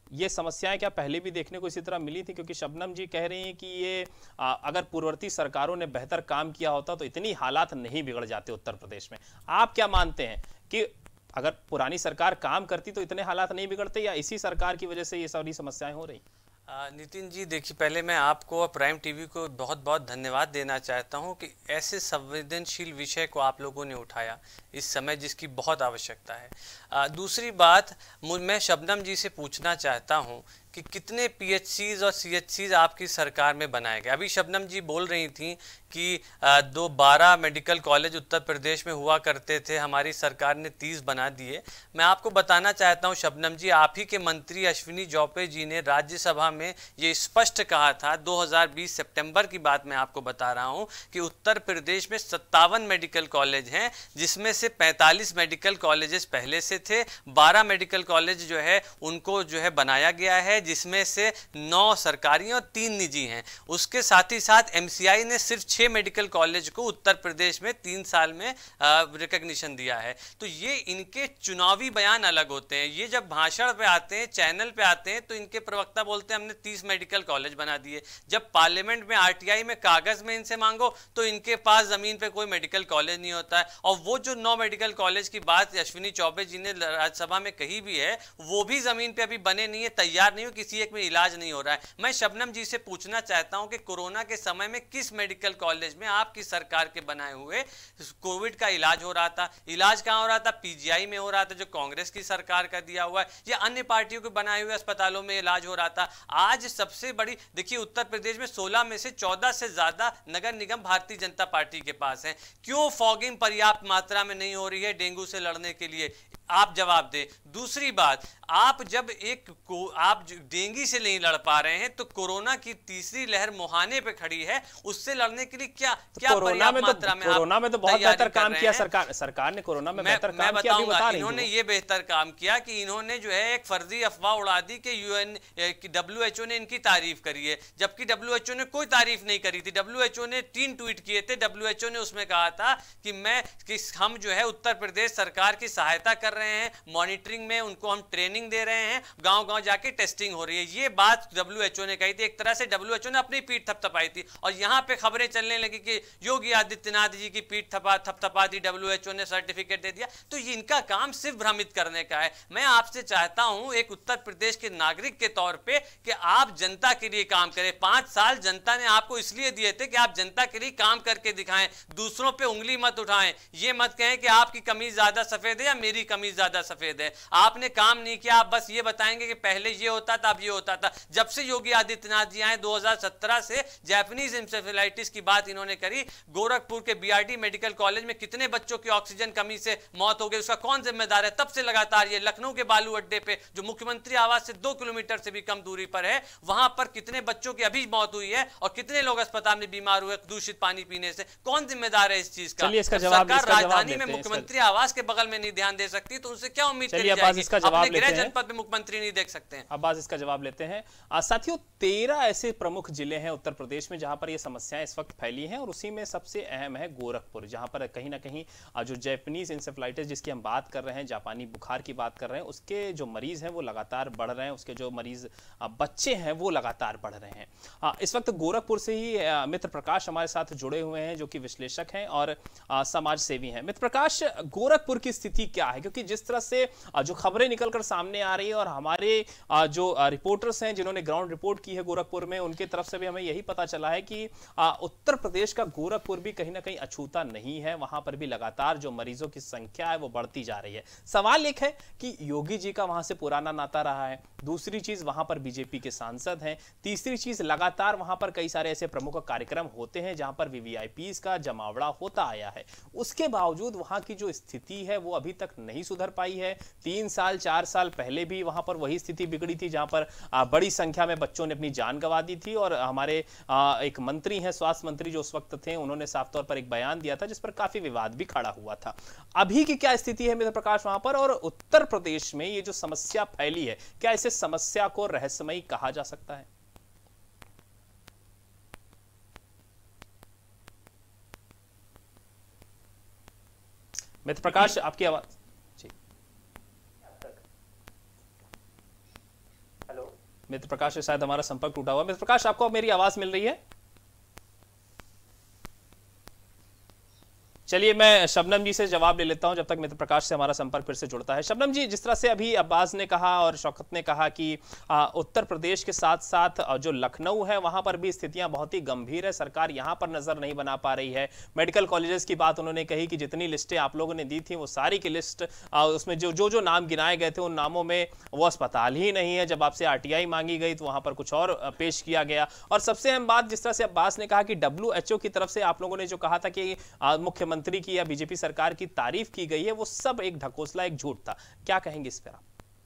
ये समस्याएं क्या पहले भी देखने को इसी तरह मिली थी? क्योंकि शबनम जी कह रही हैं कि ये आ, अगर पूर्ववर्ती सरकारों ने बेहतर काम किया होता तो इतनी हालात नहीं बिगड़ जाते उत्तर प्रदेश में। आप क्या मानते हैं कि अगर पुरानी सरकार काम करती तो इतने हालात नहीं बिगड़ते, या इसी सरकार की वजह से ये सारी समस्याएं हो रही? नितिन जी देखिए, पहले मैं आपको और प्राइम टीवी को बहुत बहुत धन्यवाद देना चाहता हूं कि ऐसे संवेदनशील विषय को आप लोगों ने उठाया इस समय, जिसकी बहुत आवश्यकता है। आ, दूसरी बात, मैं शबनम जी से पूछना चाहता हूं कि कितने पीएचसीज और सीएचसीज आपकी सरकार में बनाए गए। अभी शबनम जी बोल रही थी कि दो बारह मेडिकल कॉलेज उत्तर प्रदेश में हुआ करते थे, हमारी सरकार ने तीस बना दिए। मैं आपको बताना चाहता हूं शबनम जी, आप ही के मंत्री अश्विनी चौबे जी ने राज्यसभा में ये स्पष्ट कहा था, दो हज़ार बीस सितंबर की बात मैं आपको बता रहा हूं, कि उत्तर प्रदेश में सत्तावन मेडिकल कॉलेज हैं, जिसमें से पैंतालीस मेडिकल कॉलेजेस पहले से थे, बारह मेडिकल कॉलेज जो है उनको जो है बनाया गया है, जिसमें से नौ सरकारी और तीन निजी हैं। उसके साथ ही साथ एमसीआई ने सिर्फ छह मेडिकल कॉलेज को उत्तर प्रदेश में तीन साल में रिकॉग्निशन दिया है। तो ये इनके चुनावी बयान अलग होते हैं। ये जब भाषण पे आते हैं, चैनल पे आते हैं, तो इनके प्रवक्ता बोलते हैं हमने तीस मेडिकल कॉलेज बना दिए। जब पार्लियामेंट में आरटीआई में कागज में इनसे मांगो तो इनके पास जमीन पे कोई मेडिकल कॉलेज नहीं होता है। और वो जो नौ मेडिकल कॉलेज की बात अश्विनी चौबे जी ने राज्यसभा में कही भी है, वो भी जमीन पे अभी बने नहीं है, तैयार नहीं हो, किसी एक में इलाज नहीं हो रहा है। मैं शबनम जी से पूछना चाहता हूं कि कोरोना के समय में किस मेडिकल कॉलेज में आपकी सरकार के बनाए हुए कोविड का इलाज हो रहा था? इलाज कहां हो रहा था? पीजीआई में हो रहा था, जो कांग्रेस की सरकार का दिया हुआ है, या अन्य पार्टियों के बनाए हुए अस्पतालों में इलाज हो रहा था। आज सबसे बड़ी देखिए, उत्तर प्रदेश में सोलह में से चौदह से ज्यादा नगर निगम भारतीय जनता पार्टी के पास है। क्यों फॉगिंग पर्याप्त मात्रा में नहीं हो रही है डेंगू से लड़ने के लिए? आप जवाब दें। दूसरी बात, आप जब एक को आप डेंगू से नहीं लड़ पा रहे हैं, तो कोरोना की तीसरी लहर मुहाने पे खड़ी है, उससे लड़ने के लिए क्या तो क्या कोरोना में तो कोरोना में तो बहुत बेहतर काम किया सरकार सरकार ने कोरोना में बेहतर काम किया। अभी बता रही हूं, इन्होंने ये बेहतर काम किया कि इन्होंने जो है एक फर्जी अफवाह उड़ा दी कि यूएन डब्ल्यूएचओ ने इनकी तारीफ करी है, जबकि डब्ल्यूएचओ ने कोई तारीफ नहीं करी थी। डब्ल्यूएचओ ने तीन ट्वीट किए थे। डब्ल्यूएचओ ने उसमें कहा था कि मैं कि हम जो है उत्तर प्रदेश सरकार की सहायता कर रहे हैं, मॉनिटरिंग में उनको हम ट्रेनिंग दे रहे हैं, गांव गांव जाके टेस्टिंग हो रही है। ये बात डब्ल्यूएचओ ने कही थी। एक तरह से डब्ल्यूएचओ ने अपनी पीठ थपथपाई थी, और यहां पे खबरें चलने लगी कि योगी आदित्यनाथ जी की पीठ थपा थपथपा दी, डब्ल्यूएचओ ने सर्टिफिकेट दे दिया। तो इनका काम सिर्फ भ्रमित करने का है। मैं आपसे चाहता हूं एक उत्तर प्रदेश के नागरिक के तौर पे कि आप जनता के लिए काम करें। पांच साल जनता ने आपको इसलिए दिए थे कि आप जनता के लिए काम करके दिखाएं, दूसरों पे उंगली मत उठाएं। ये मत कहें कि आपकी कमीज ज्यादा सफेद है या मेरी कमीज ज्यादा सफेद है। आपने काम नहीं किया, आप बस ये बताएंगे कि पहले ये होता था, अब ये होता था। जब से योगी आदित्यनाथ जी आए दो हज़ार सत्रह से जापानीज इंसेफेलाइटिस की बात इन्होंने करी। गोरखपुर के बीआरडी मेडिकल कॉलेज में कितने बच्चों की ऑक्सीजन कमी से मौत हो गई, उसका कौन जिम्मेदार है? तब से लगातार ये लखनऊ के बालू अड्डे पे, जो मुख्यमंत्री आवास से दो किलोमीटर से भी कम दूरी पर है, वहां पर कितने बच्चों की अभी मौत हुई है और कितने लोग अस्पताल में बीमार हुए दूषित पानी पीने से? कौन जिम्मेदार है इस चीज का? सरकार राजधानी में मुख्यमंत्री आवास के बगल में नहीं ध्यान दे सकती, तो उनसे क्या उम्मीद करी जाएगी? अपने गृह जनपद में मुख्यमंत्री नहीं देख सकते हैं। अब्बास इसका जवाब लेते हैं। साथियों, तेरह ऐसे प्रमुख जिले हैं उत्तर प्रदेश में जहां पर ये समस्याएं इस वक्त फैली हैं, और उसी में सबसे अहम है गोरखपुर, जहां पर कहीं ना कहीं जो जापानीज इंसेफेलाइटिस जिसकी हम बात कर रहे हैं, जापानी बुखार की बात कर रहे हैं, उसके जो मरीज हैं वो लगातार बढ़ रहे हैं, उसके जो मरीज बच्चे हैं वो लगातार बढ़ रहे हैं। इस वक्त गोरखपुर से ही मित्र प्रकाश हमारे साथ जुड़े हुए हैं, जो कि विश्लेषक हैं और समाज सेवी हैं। मित्र प्रकाश, गोरखपुर की स्थिति क्या है? क्योंकि जिस तरह से जो खबरें निकलकर सामने आ रही है और हमारे जो रिपोर्टर्स हैं जिन्होंने ग्राउंड रिपोर्ट की है गोरखपुर में, उनके तरफ से भी हमें यही पता चला है कि उत्तर प्रदेश का गोरखपुर भी कहीं ना कहीं अछूता नहीं है। वहां पर भी लगातार जो मरीजों की संख्या है वो बढ़ती जा रही है। सवाल एक है कि योगी जी का वहां से पुराना नाता रहा है, दूसरी चीज वहां पर बीजेपी के सांसद हैं, तीसरी चीज लगातार वहां पर कई सारे ऐसे प्रमुख कार्यक्रम होते हैं जहां पर वीवीआईपी का जमावड़ा होता आया है। उसके बावजूद वहां की जो स्थिति है वो अभी तक नहीं सुधर पाई है। तीन साल चार साल पहले भी वहां पर वही स्थिति बिगड़ी थी, जहां पर बड़ी संख्या में बच्चों ने अपनी जान गंवा दी थी, और हमारे एक मंत्री हैं, स्वास्थ्य मंत्री जो उस वक्त थे, उन्होंने साफ तौर पर एक बयान दिया था जिस पर काफी विवाद भी खड़ा हुआ था। अभी की क्या स्थिति है मित्र प्रकाश वहां पर, और उत्तर प्रदेश में ये जो समस्या फैली है, क्या इसे समस्या को रहस्यमयी कहा जा सकता है? मित्र प्रकाश, आपकी आवाज। जी, हेलो। मित्र प्रकाश से शायद हमारा संपर्क टूटा हुआ। मित्र प्रकाश, आपको अब मेरी आवाज मिल रही है? चलिए मैं शबनम जी से जवाब ले लेता हूं जब तक मित्र प्रकाश से हमारा संपर्क फिर से जुड़ता है। शबनम जी, जिस तरह से अभी अब्बास ने कहा और शौकत ने कहा कि आ, उत्तर प्रदेश के साथ साथ जो लखनऊ है वहां पर भी स्थितियां बहुत ही गंभीर है, सरकार यहां पर नजर नहीं बना पा रही है। मेडिकल कॉलेजेस की बात उन्होंने कही कि जितनी लिस्टें आप लोगों ने दी थी वो सारी की लिस्ट आ, उसमें जो जो जो नाम गिनाए गए थे उन नामों में वो अस्पताल ही नहीं है। जब आपसे आरटीआई मांगी गई तो वहां पर कुछ और पेश किया गया। और सबसे अहम बात, जिस तरह से अब्बास ने कहा कि डब्ल्यू एच ओ की तरफ से आप लोगों ने जो कहा था कि मुख्यमंत्री की या बीजेपी सरकार की तारीफ की गई है, वो सब एक ढकोसला, एक झूठ था। क्या कहेंगे इस पर आप?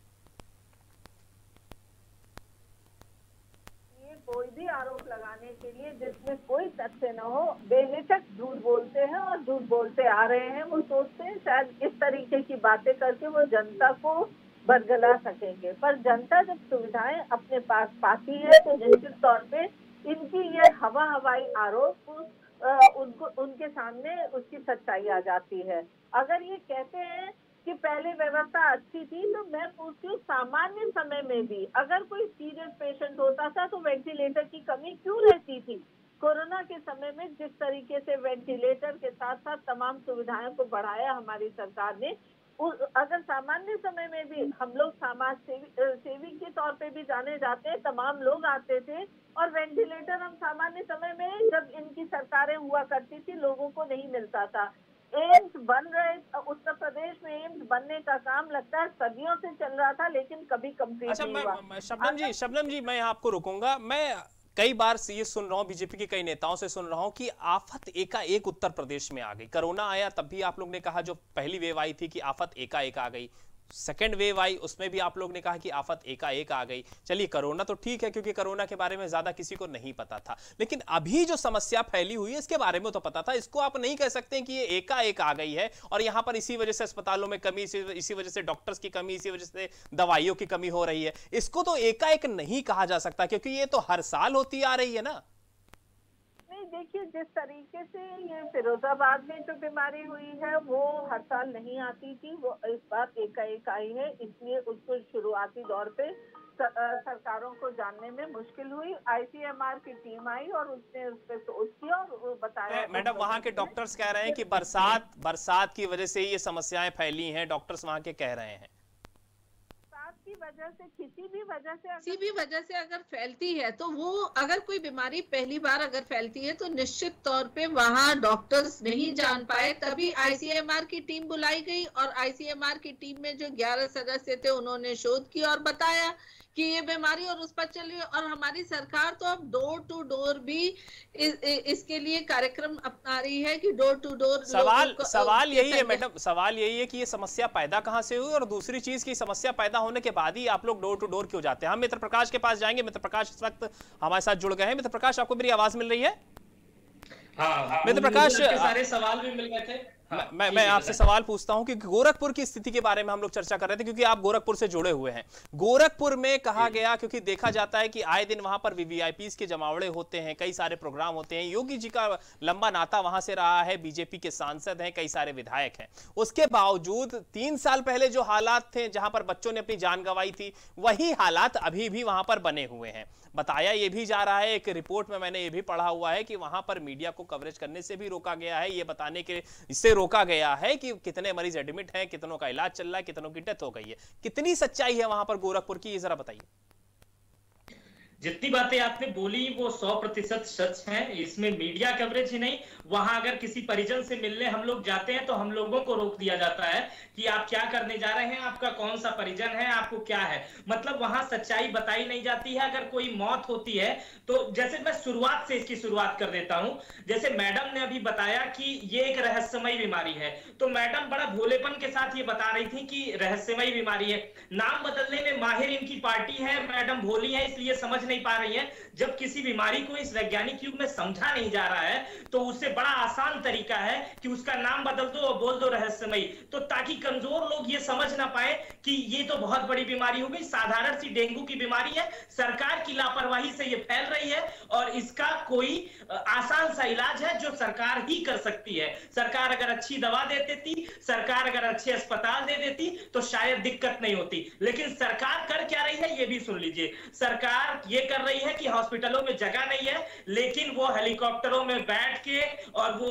ये कोई भी आरोप लगाने के लिए जिसमें कोई तथ्य न हो, बेहिचक झूठ बोलते हैं और झूठ बोलते आ रहे हैं। वो सोचते हैं शायद इस तरीके की बातें करके वो जनता को बरगला सकेंगे, पर जनता जब सुविधाएं अपने पास पाती है तो निश्चित तौर पे इनकी ये हवा हवाई आरोप उनको उनके सामने उसकी सच्चाई आ जाती है। अगर ये कहते हैं कि पहले व्यवस्था अच्छी थी, तो मैं पूछती हूँ सामान्य समय में भी अगर कोई सीरियस पेशेंट होता था तो वेंटिलेटर की कमी क्यों रहती थी? कोरोना के समय में जिस तरीके से वेंटिलेटर के साथ साथ तमाम सुविधाओं को बढ़ाया हमारी सरकार ने, अगर सामान्य समय में भी हम लोग समाज सेवी सेवी के तौर पे भी जाने जाते हैं, तमाम लोग आते थे और वेंटिलेटर हम सामान्य समय में जब इनकी सरकारें हुआ करती थी लोगों को नहीं मिलता था। एम्स बन रहे, उत्तर प्रदेश में एम्स बनने का काम लगता है सदियों से चल रहा था लेकिन कभी कंप्लीट अच्छा, नहीं हुआ। शबनम जी, शबनम जी मैं आपको रुकूंगा। मैं कई बार से ये सुन रहा हूँ, बीजेपी के कई नेताओं से सुन रहा हूँ कि आफत एकाएक उत्तर प्रदेश में आ गई। कोरोना आया तब भी आप लोग ने कहा जो पहली वेव आई थी कि आफत एकाएक आ गई, सेकेंड वेव आई उसमें भी आप लोग ने कहा कि आफत एकाएक आ गई। चलिए कोरोना तो ठीक है क्योंकि कोरोना के बारे में ज्यादा किसी को नहीं पता था, लेकिन अभी जो समस्या फैली हुई है इसके बारे में तो पता था। इसको आप नहीं कह सकते कि ये एकाएक आ गई है और यहाँ पर इसी वजह से अस्पतालों में कमी, इसी वजह से डॉक्टर्स की कमी, इसी वजह से दवाइयों की कमी हो रही है। इसको तो एकाएक नहीं कहा जा सकता क्योंकि ये तो हर साल होती आ रही है ना। देखिए, जिस तरीके से ये फिरोजाबाद में जो बीमारी हुई है वो हर साल नहीं आती थी, वो इस बार एकाएक आई है, इसलिए उसको शुरुआती दौर पे सरकारों को जानने में मुश्किल हुई। आईसीएमआर की टीम आई और उसने उस पर सोच किया और बताया। मैडम, वहाँ के डॉक्टर्स कह रहे हैं कि बरसात बरसात की वजह से ये समस्याएं फैली हैं, डॉक्टर्स वहाँ के कह रहे हैं। की वजह से, किसी भी वजह से किसी भी वजह से अगर फैलती है तो वो, अगर कोई बीमारी पहली बार अगर फैलती है तो निश्चित तौर पे वहाँ डॉक्टर्स नहीं जान पाए, तभी आईसीएमआर की टीम बुलाई गई और आईसीएमआर की टीम में जो ग्यारह सदस्य थे उन्होंने शोध किया और बताया कि ये बीमारी और उस पर चल रही है। और हमारी सरकार तो अब डोर टू डोर भी इस, इसके लिए कार्यक्रम अपना रही है कि डोर टू डोर। सवाल सवाल यही है मैडम, सवाल यही है कि ये समस्या पैदा कहाँ से हुई और दूसरी चीज की समस्या पैदा होने के बाद ही आप लोग डोर टू डोर क्यों जाते हैं? हम मित्र प्रकाश के पास जाएंगे। मित्र प्रकाश इस वक्त हमारे साथ जुड़ गए हैं। मित्र प्रकाश, आपको मेरी आवाज मिल रही है? हाँ, हाँ, मित्र प्रकाश, सारे सवाल भी मिल गए थे। हाँ, मैं मैं आपसे सवाल पूछता हूं कि गोरखपुर की स्थिति के बारे में हम लोग चर्चा कर रहे थे क्योंकि आप गोरखपुर से जुड़े हुए हैं। गोरखपुर में कहा गया, क्योंकि देखा जाता है कि आए दिन वहां पर वीवीआईपीस के जमावड़े होते हैं, कई सारे प्रोग्राम होते हैं, योगी जी का लंबा नाता वहां से रहा है, बीजेपी के सांसद हैं, कई सारे विधायक हैं। उसके बावजूद तीन साल पहले जो हालात थे जहां पर बच्चों ने अपनी जान गंवाई थी, वही हालात अभी भी वहां पर बने हुए हैं। बताया यह भी जा रहा है, एक रिपोर्ट में मैंने ये भी पढ़ा हुआ है कि वहां पर मीडिया को कवरेज करने से भी रोका गया है, ये बताने के इससे रोका गया है कि कितने मरीज एडमिट हैं, कितनों का इलाज चल रहा है, कितनों की डेथ हो गई है। कितनी सच्चाई है वहां पर गोरखपुर की, ये जरा बताइए। जितनी बातें आपने बोली वो सौ प्रतिशत सच है, इसमें मीडिया कवरेज ही नहीं, वहां अगर किसी परिजन से मिलने हम लोग जाते हैं तो हम लोगों को रोक दिया जाता है कि आप क्या करने जा रहे हैं, आपका कौन सा परिजन है, आपको क्या है। मतलब वहां सच्चाई बताई नहीं जाती है। अगर कोई मौत होती है तो जैसे मैं शुरुआत से इसकी शुरुआत कर देता हूं, जैसे मैडम ने अभी बताया कि ये एक रहस्यमयी बीमारी है, तो मैडम बड़ा भोलेपन के साथ ये बता रही थी कि रहस्यमयी बीमारी है, नाम बदलने में माहिर इनकी पार्टी है, मैडम भोली है इसलिए समझ नहीं पा रही हैं। जब किसी बीमारी को इस वैज्ञानिक युग में समझा नहीं जा रहा है तो उससे बड़ा आसान तरीका है कि उसका नाम बदल दो और बोल दो रहस्यमयी, तो ताकि कमजोर लोग ये समझ ना पाए कि ये तो बहुत बड़ी बीमारी हो गई, साधारण सी डेंगू की बीमारी है, सरकार की लापरवाही से ये फैल रही है और इसका कोई आसान सा इलाज है जो सरकार ही कर सकती है। सरकार अगर अच्छी दवा दे देती, सरकार अगर अच्छे अस्पताल दे देती तो शायद दिक्कत नहीं होती। लेकिन सरकार कर क्या रही है ये भी सुन लीजिए। सरकार ये कर रही है कि हॉस्पिटलों में जगह नहीं है, लेकिन वो हेलीकॉप्टरों में बैठ के और वो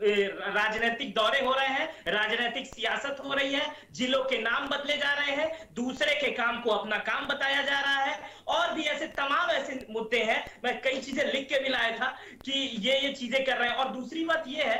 राजनीतिक दौरे हो रहे हैं, राजनीतिक सियासत हो रही है, जिलों के नाम बदले जा रहे हैं, दूसरे के काम को अपना काम बताया जा रहा है और भी ऐसे तमाम ऐसे मुद्दे हैं। मैं कई चीजें लिख के भी लाया था कि ये ये चीजें कर रहे हैं। और दूसरी बात ये है,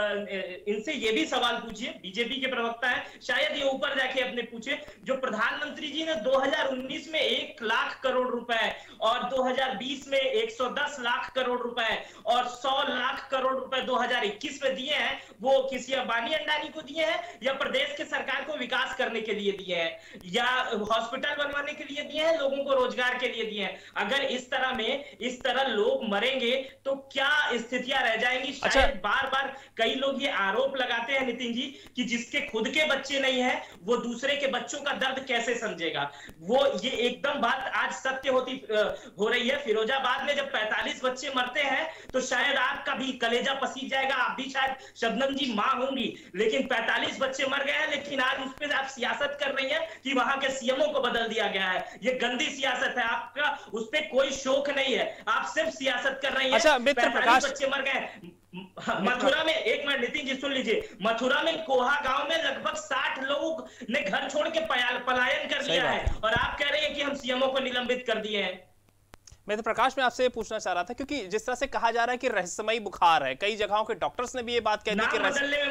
इनसे ये भी सवाल पूछिए, बीजेपी के प्रवक्ता है, शायद ये ऊपर जाके अपने पूछे, जो प्रधानमंत्री जी ने दो हज़ार उन्नीस में एक लाख करोड़ रुपए और दो हज़ार बीस में एक सौ दस लाख करोड़ रुपए और सौ लाख करोड़ रुपए दो हज़ार इक्कीस में दिए हैं, वो किसी अंबानी अंडानी को दिए हैं या प्रदेश के सरकार को विकास करने के लिए दिए हैं या हॉस्पिटल बनवाने के लिए दिए हैं, लोगों को रोजगार के लिए दिए हैं? अगर इस तरह में इस तरह लोग मरेंगे तो क्या स्थितियां रह जाएंगी? शायद अच्छा। बार बार कई लोग ये आरोप लगाते हैं नितिन जी कि जिसके खुद के बच्चे नहीं है वो दूसरे के बच्चों का दर्द कैसे समझेगा। वो ये एकदम बात आज सत्य होती हो रही है। फिरोजाबाद में जब पैंतालीस बच्चे मरते हैं तो शायद आपका भी कलेजा पसीज जाएगा, आप भी शायद शबनम जी मां होंगी, लेकिन पैंतालीस बच्चे मर गए हैं, लेकिन आज उस पर आप सियासत कर रही हैं कि वहां के सीएमओ को बदल दिया गया है। ये गंदी सियासत है, आपका उस पर कोई शौक नहीं है, आप सिर्फ सियासत कर रही है। अच्छा, मित्र प्रकाश, बच्चे मर गए मथुरा में, एक मिनट नितिन जी सुन लीजिए, मथुरा में कोहा गांव में लगभग साठ लोग ने घर छोड़ के पलायन कर लिया है और आप कह रहे हैं कि हम सीएमओ को निलंबित कर दिए हैं। मैं तो प्रकाश में आपसे पूछना चाह रहा था क्योंकि जिस तरह से कहा जा रहा है कि रहस्यमयी बुखार है, कई जगहों के डॉक्टर्स ने भी ये बात कह दी कि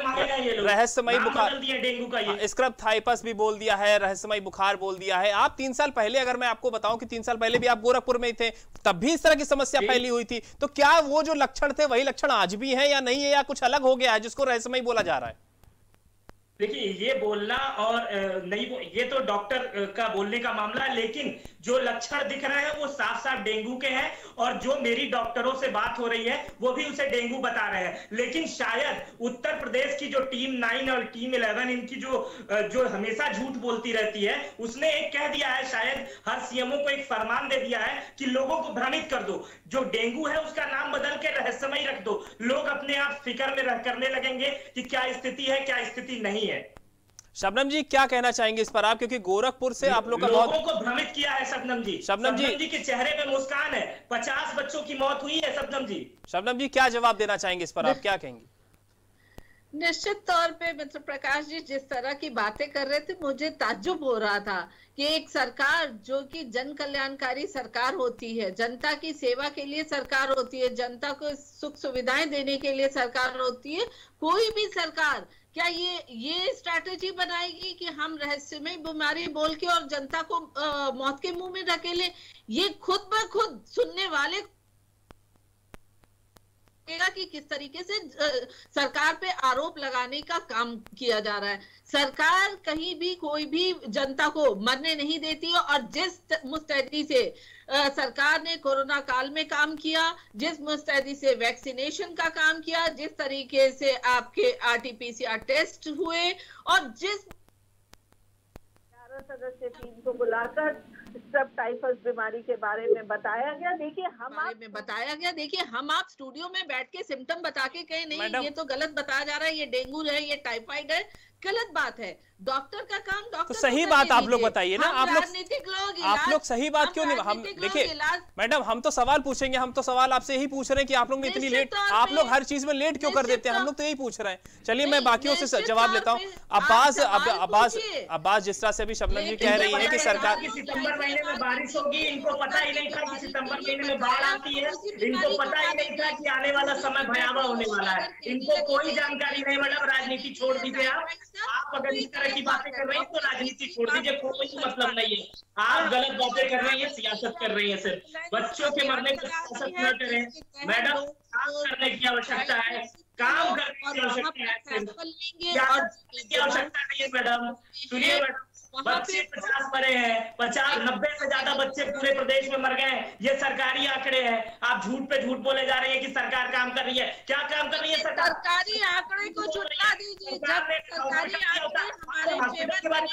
रहस्यमयी बुखार, डेंगू का ये स्क्रब थाइपस भी बोल दिया है, रहस्यमयी बुखार बोल दिया है। आप तीन साल पहले, अगर मैं आपको बताऊं कि तीन साल पहले भी आप गोरखपुर में थे, तब भी इस तरह की समस्या फैली हुई थी, तो क्या वो जो लक्षण थे वही लक्षण आज भी है या नहीं है, या कुछ अलग हो गया है जिसको रहस्यमयी बोला जा रहा है? देखिए, ये बोलना और नहीं, ये तो डॉक्टर का बोलने का मामला है, लेकिन जो लक्षण दिख रहे हैं वो साफ साफ डेंगू के हैं और जो मेरी डॉक्टरों से बात हो रही है वो भी उसे डेंगू बता रहे हैं। लेकिन शायद उत्तर प्रदेश की जो टीम नाइन और टीम इलेवन, इनकी जो जो हमेशा झूठ बोलती रहती है, उसने एक कह दिया है, शायद हर सीएमओ को एक फरमान दे दिया है कि लोगों को भ्रमित कर दो, जो डेंगू है उसका नाम बदल के रहस्यमयी रख दो, लोग अपने आप फिक्र में रह करने लगेंगे कि क्या स्थिति है क्या स्थिति नहीं है। शबनम जी क्या कहना चाहेंगे इस पर आप, क्योंकि गोरखपुर से आप लोग का लोगों बहुत... को भ्रमित किया है शबनम जी। शबनम जी, जी के चेहरे पे मुस्कान है, पचास बच्चों की मौत हुई है शबनम जी। शबनम जी क्या जवाब देना चाहेंगे इस पर, आप क्या कहेंगे? निश्चित तौर पे मित्र प्रकाश जी जिस तरह की बातें कर रहे थे, मुझे ताज्जुब हो रहा था कि एक सरकार जो कि जन कल्याणकारी सरकार होती है, जनता की सेवा के लिए सरकार होती है, जनता को सुख सुविधाएं देने के लिए सरकार होती है, कोई भी सरकार क्या ये ये स्ट्रैटेजी बनाएगी कि हम रहस्यमय बीमारी बोल के और जनता को आ, मौत के मुंह में धकेले? ये खुद ब खुद सुनने वाले कि किस तरीके से सरकार पे आरोप लगाने का काम किया जा रहा है। सरकार कहीं भी कोई भी जनता को मरने नहीं देती है और जिस मुस्तैदी से सरकार ने कोरोना काल में काम किया, जिस मुस्तैदी से वैक्सीनेशन का काम किया, जिस तरीके से आपके आरटीपीसीआर टेस्ट हुए और जिस ग्यारह सदस्य टीम को बुलाकर स्क्रब टाइफस बीमारी के बारे में बताया गया। देखिए हम आप में बताया गया देखिए हम आप स्टूडियो में बैठ के सिम्टम बता के कहे नहीं ये तो गलत बताया जा रहा है, ये डेंगू है, ये टाइफाइड है, गलत बात है। डॉक्टर का काम डॉक्टर तो सही बात आप लोग बताइए ना, आप लोग राजनीतिक लोग आप लोग सही बात क्यों नहीं? हम देखिए मैडम, हम तो सवाल पूछेंगे, हम तो सवाल आपसे यही पूछ रहे हैं कि आप लोग इतनी लेट, आप लोग हर चीज में लेट क्यों कर देते हैं, हम लोग तो यही पूछ रहे हैं। चलिए मैं बाकियों से जवाब लेता हूँ। अब्बास अब्बास अब्बास जिस तरह से अभी शबनम जी कह रही है कि सरकार सितंबर महीने में बारिश होगी, इनको पता ही नहीं था कि सितंबर महीने में बाढ़ आती है, इनको पता ही नहीं था कि आने वाला समय भयावह होने वाला है, इनको कोई जानकारी नहीं। मैडम राजनीति छोड़ दीजिए, आप आप अगर इस तरह की बातें कर रहे हैं तो राजनीति छोड़ दीजिए, कोई मतलब नहीं है। आप गलत बातें कर रही हैं, सियासत कर रही हैं, सिर्फ बच्चों के मरने पर सियासत न करें। मैडम काम करने की आवश्यकता है, काम करने की आवश्यकता है, की आवश्यकता नहीं है। मैडम सुनिए मैडम, बच्चे पचास मरे हैं, पचास नब्बे से ज्यादा बच्चे पूरे प्रदेश में मर गए हैं। ये सरकारी आंकड़े हैं। आप झूठ पे झूठ बोले जा रहे हैं कि सरकार काम कर रही है। क्या काम कर रही है सरकार? सरकारी आंकड़े को झुठला दीजिए। जब सरकारी आंकड़े हमारे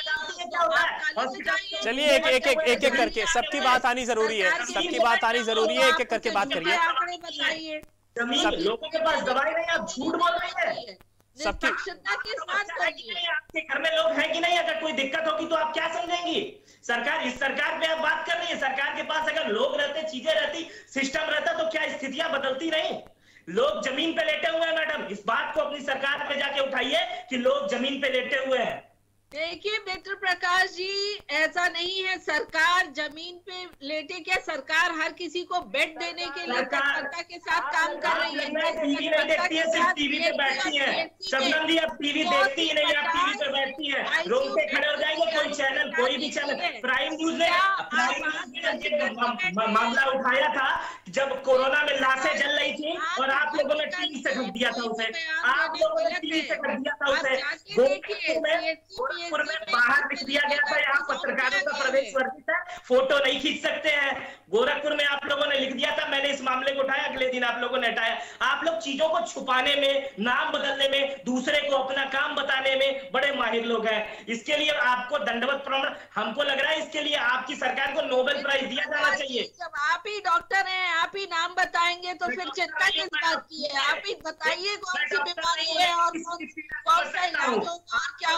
चलिए एक एक एक एक एक करके सबकी बात आनी जरूरी है, सबकी बात आनी जरूरी है। एक एक करके बात करिए। आंकड़े बताइए। जमीन लोगों के पास दवाई नहीं, आप झूठ बोल रही है। सबकी आपके घर में लोग हैं कि नहीं? अगर कोई दिक्कत होगी तो आप क्या समझेंगी? सरकार, इस सरकार पे आप बात कर रही है। सरकार के पास अगर लोग रहते, चीजें रहती, सिस्टम रहता तो क्या स्थितियां बदलती नहीं? लोग जमीन पे लेटे हुए हैं मैडम। इस बात को अपनी सरकार पे जाके उठाइए कि लोग जमीन पे लेटे हुए हैं। देखिए मित्र प्रकाश जी, ऐसा नहीं है सरकार जमीन पे लेटे। क्या सरकार हर किसी को बेड देने के लिए तत्परता के साथ काम कर रही है? टीवी नहीं देखती है, सिर्फ टीवी पे बैठती है। शबनम जी आप टीवी देखती ही नहीं, आप टीवी पे बैठती है। रोड पे खड़े हो जाएंगे, कोई चैनल, कोई भी चैनल, प्राइम न्यूज ने मामला उठाया था जब कोरोना में लाशें जल रही थी और आप लोगों ने टीवी से ढक दिया था उसे। आप लोगों ने टीवी से ढक दिया था उसे। गोरखपुर में बाहर लिख दिया गया था यहाँ पत्रकारों का प्रवेश वर्जित है, फोटो नहीं खींच सकते हैं। गोरखपुर में आप लोगों ने लिख दिया था। मैंने इस मामले को उठाया, अगले दिन आप लोगों ने हटाया। आप लोग चीजों को छुपाने में, नाम बदलने में, दूसरे को अपना काम बताने में बड़े माहिर लोग हैं। इसके लिए आपको दंडवत प्रणाम। हमको लग रहा है इसके लिए आपकी सरकार को नोबेल प्राइज दिया जाना चाहिए। जब आप ही डॉक्टर हैं, आप ही नाम बताएंगे तो फिर चिंता किस बात की है? आप ही बताइए कौन सी बीमारी है और कौन सा इलाज होगा और क्या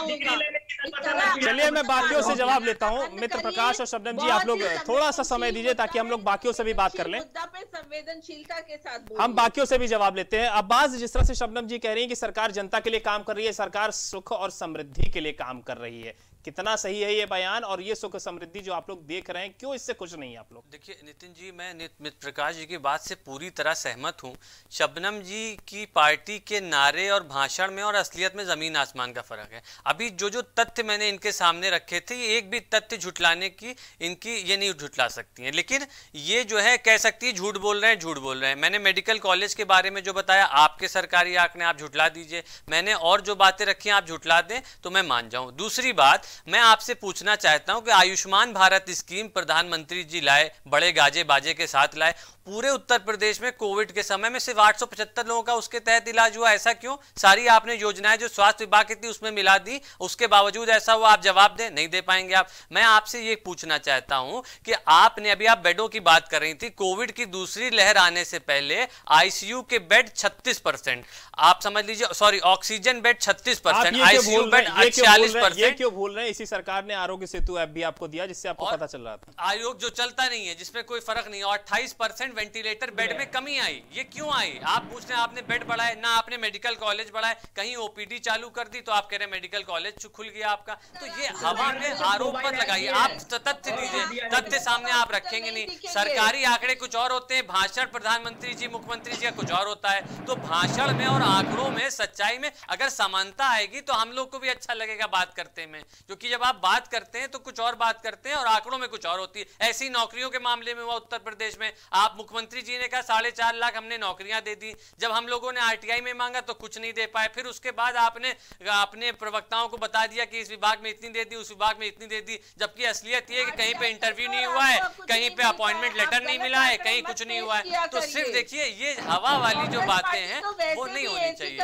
होगा। चलिए मैं बाकियों से जवाब लेता हूँ। मित्र प्रकाश और शबनम जी आप लोग थोड़ा सा समय दीजिए ताकि हम लोग बाकियों से भी बात कर लें। मुद्दा पे संवेदनशीलता के साथ हम बाकियों से भी जवाब लेते हैं। अब्बास, जिस तरह से शबनम जी कह रही है कि सरकार जनता के लिए काम कर रही है, सरकार सुख और समृद्धि के लिए काम कर रही है, कितना सही है ये बयान? और ये सुख समृद्धि जो आप लोग देख रहे हैं, क्यों इससे खुश नहीं है आप लोग? देखिए नितिन जी, मैं मित्र प्रकाश जी की बात से पूरी तरह सहमत हूं। शबनम जी की पार्टी के नारे और भाषण में और असलियत में जमीन आसमान का फर्क है। अभी जो जो तथ्य मैंने इनके सामने रखे थे, ये एक भी तथ्य झुटलाने की इनकी ये नहीं झुटला सकती हैं। लेकिन ये जो है कह सकती है झूठ बोल रहे हैं, झूठ बोल रहे हैं। मैंने मेडिकल कॉलेज के बारे में जो बताया, आपके सरकारी आंकड़े आप झुटला दीजिए। मैंने और जो बातें रखी हैं आप झुटला दें तो मैं मान जाऊं। दूसरी बात, मैं आपसे पूछना चाहता हूं कि आयुष्मान भारत स्कीम प्रधानमंत्री जी लाए, बड़े गाजे बाजे के साथ लाए। पूरे उत्तर प्रदेश में कोविड के समय में सिर्फ आठ सौ पचहत्तर लोगों का उसके तहत इलाज हुआ। ऐसा क्यों? सारी आपने योजनाएं जो स्वास्थ्य विभाग की थी उसमें मिला दी, उसके बावजूद ऐसा हुआ। आप जवाब दें, नहीं दे पाएंगे आप। मैं आपसे ये पूछना चाहता हूं कि आपने अभी आप बेडों की बात कर रही थी, कोविड की दूसरी लहर आने से पहले आईसीयू के बेड छत्तीस परसेंट, आप समझ लीजिए, सॉरी ऑक्सीजन बेड छत्तीस परसेंट, आईसीयू बेड छियालीस परसेंट। ये क्यों भूल रहे हैं? इसी सरकार ने आरोग्य सेतु ऐप भी आपको दिया जिससे आपको पता चल रहा था। आयोग जो चलता नहीं है, जिसमें कोई फर्क नहीं है, और अट्ठाईस परसेंट वेंटिलेटर बेड में कमी आई। ये क्यों आई? आप पूछ रहे हैं आपने बेड बढ़ाए ना, आपने मेडिकल कॉलेज बढ़ाए, कहीं ओपीडी चालू कर दी तो आप कह रहे हैं मेडिकल कॉलेज खुल गया आपका। तो ये हवा में आरोप मत लगाइए, आप तथ्य दीजिए। तथ्य सामने आप रखेंगे नहीं। सरकारी आंकड़े कुछ और होते हैं, भाषण प्रधानमंत्री जी, मुख्यमंत्री जी का कुछ और होता है। तो भाषण में और आंकड़ों में, सच्चाई में अगर समानता आएगी तो हम लोग को भी अच्छा लगेगा बात करते में। क्योंकि जब आप बात करते हैं तो कुछ और बात करते हैं और आंकड़ों में कुछ और होती है। ऐसी नौकरियों के मामले में हुआ उत्तर प्रदेश में, आप मुख्यमंत्री जी ने कहा साढ़े चार लाख हमने नौकरियां दे दी। जब हम लोगों ने आरटीआई में मांगा तो कुछ नहीं दे पाए। फिर उसके बाद आपने अपने प्रवक्ताओं को बता दिया कि इस विभाग में इतनी दे दी, उस विभाग में इतनी दे दी, जबकि असलियत ये है कि कहीं पे इंटरव्यू नहीं हुआ है, कहीं पे अपॉइंटमेंट लेटर नहीं मिला है, कहीं कुछ नहीं हुआ है। तो सिर्फ देखिए ये हवा वाली जो बातें हैं वो नहीं होनी चाहिए।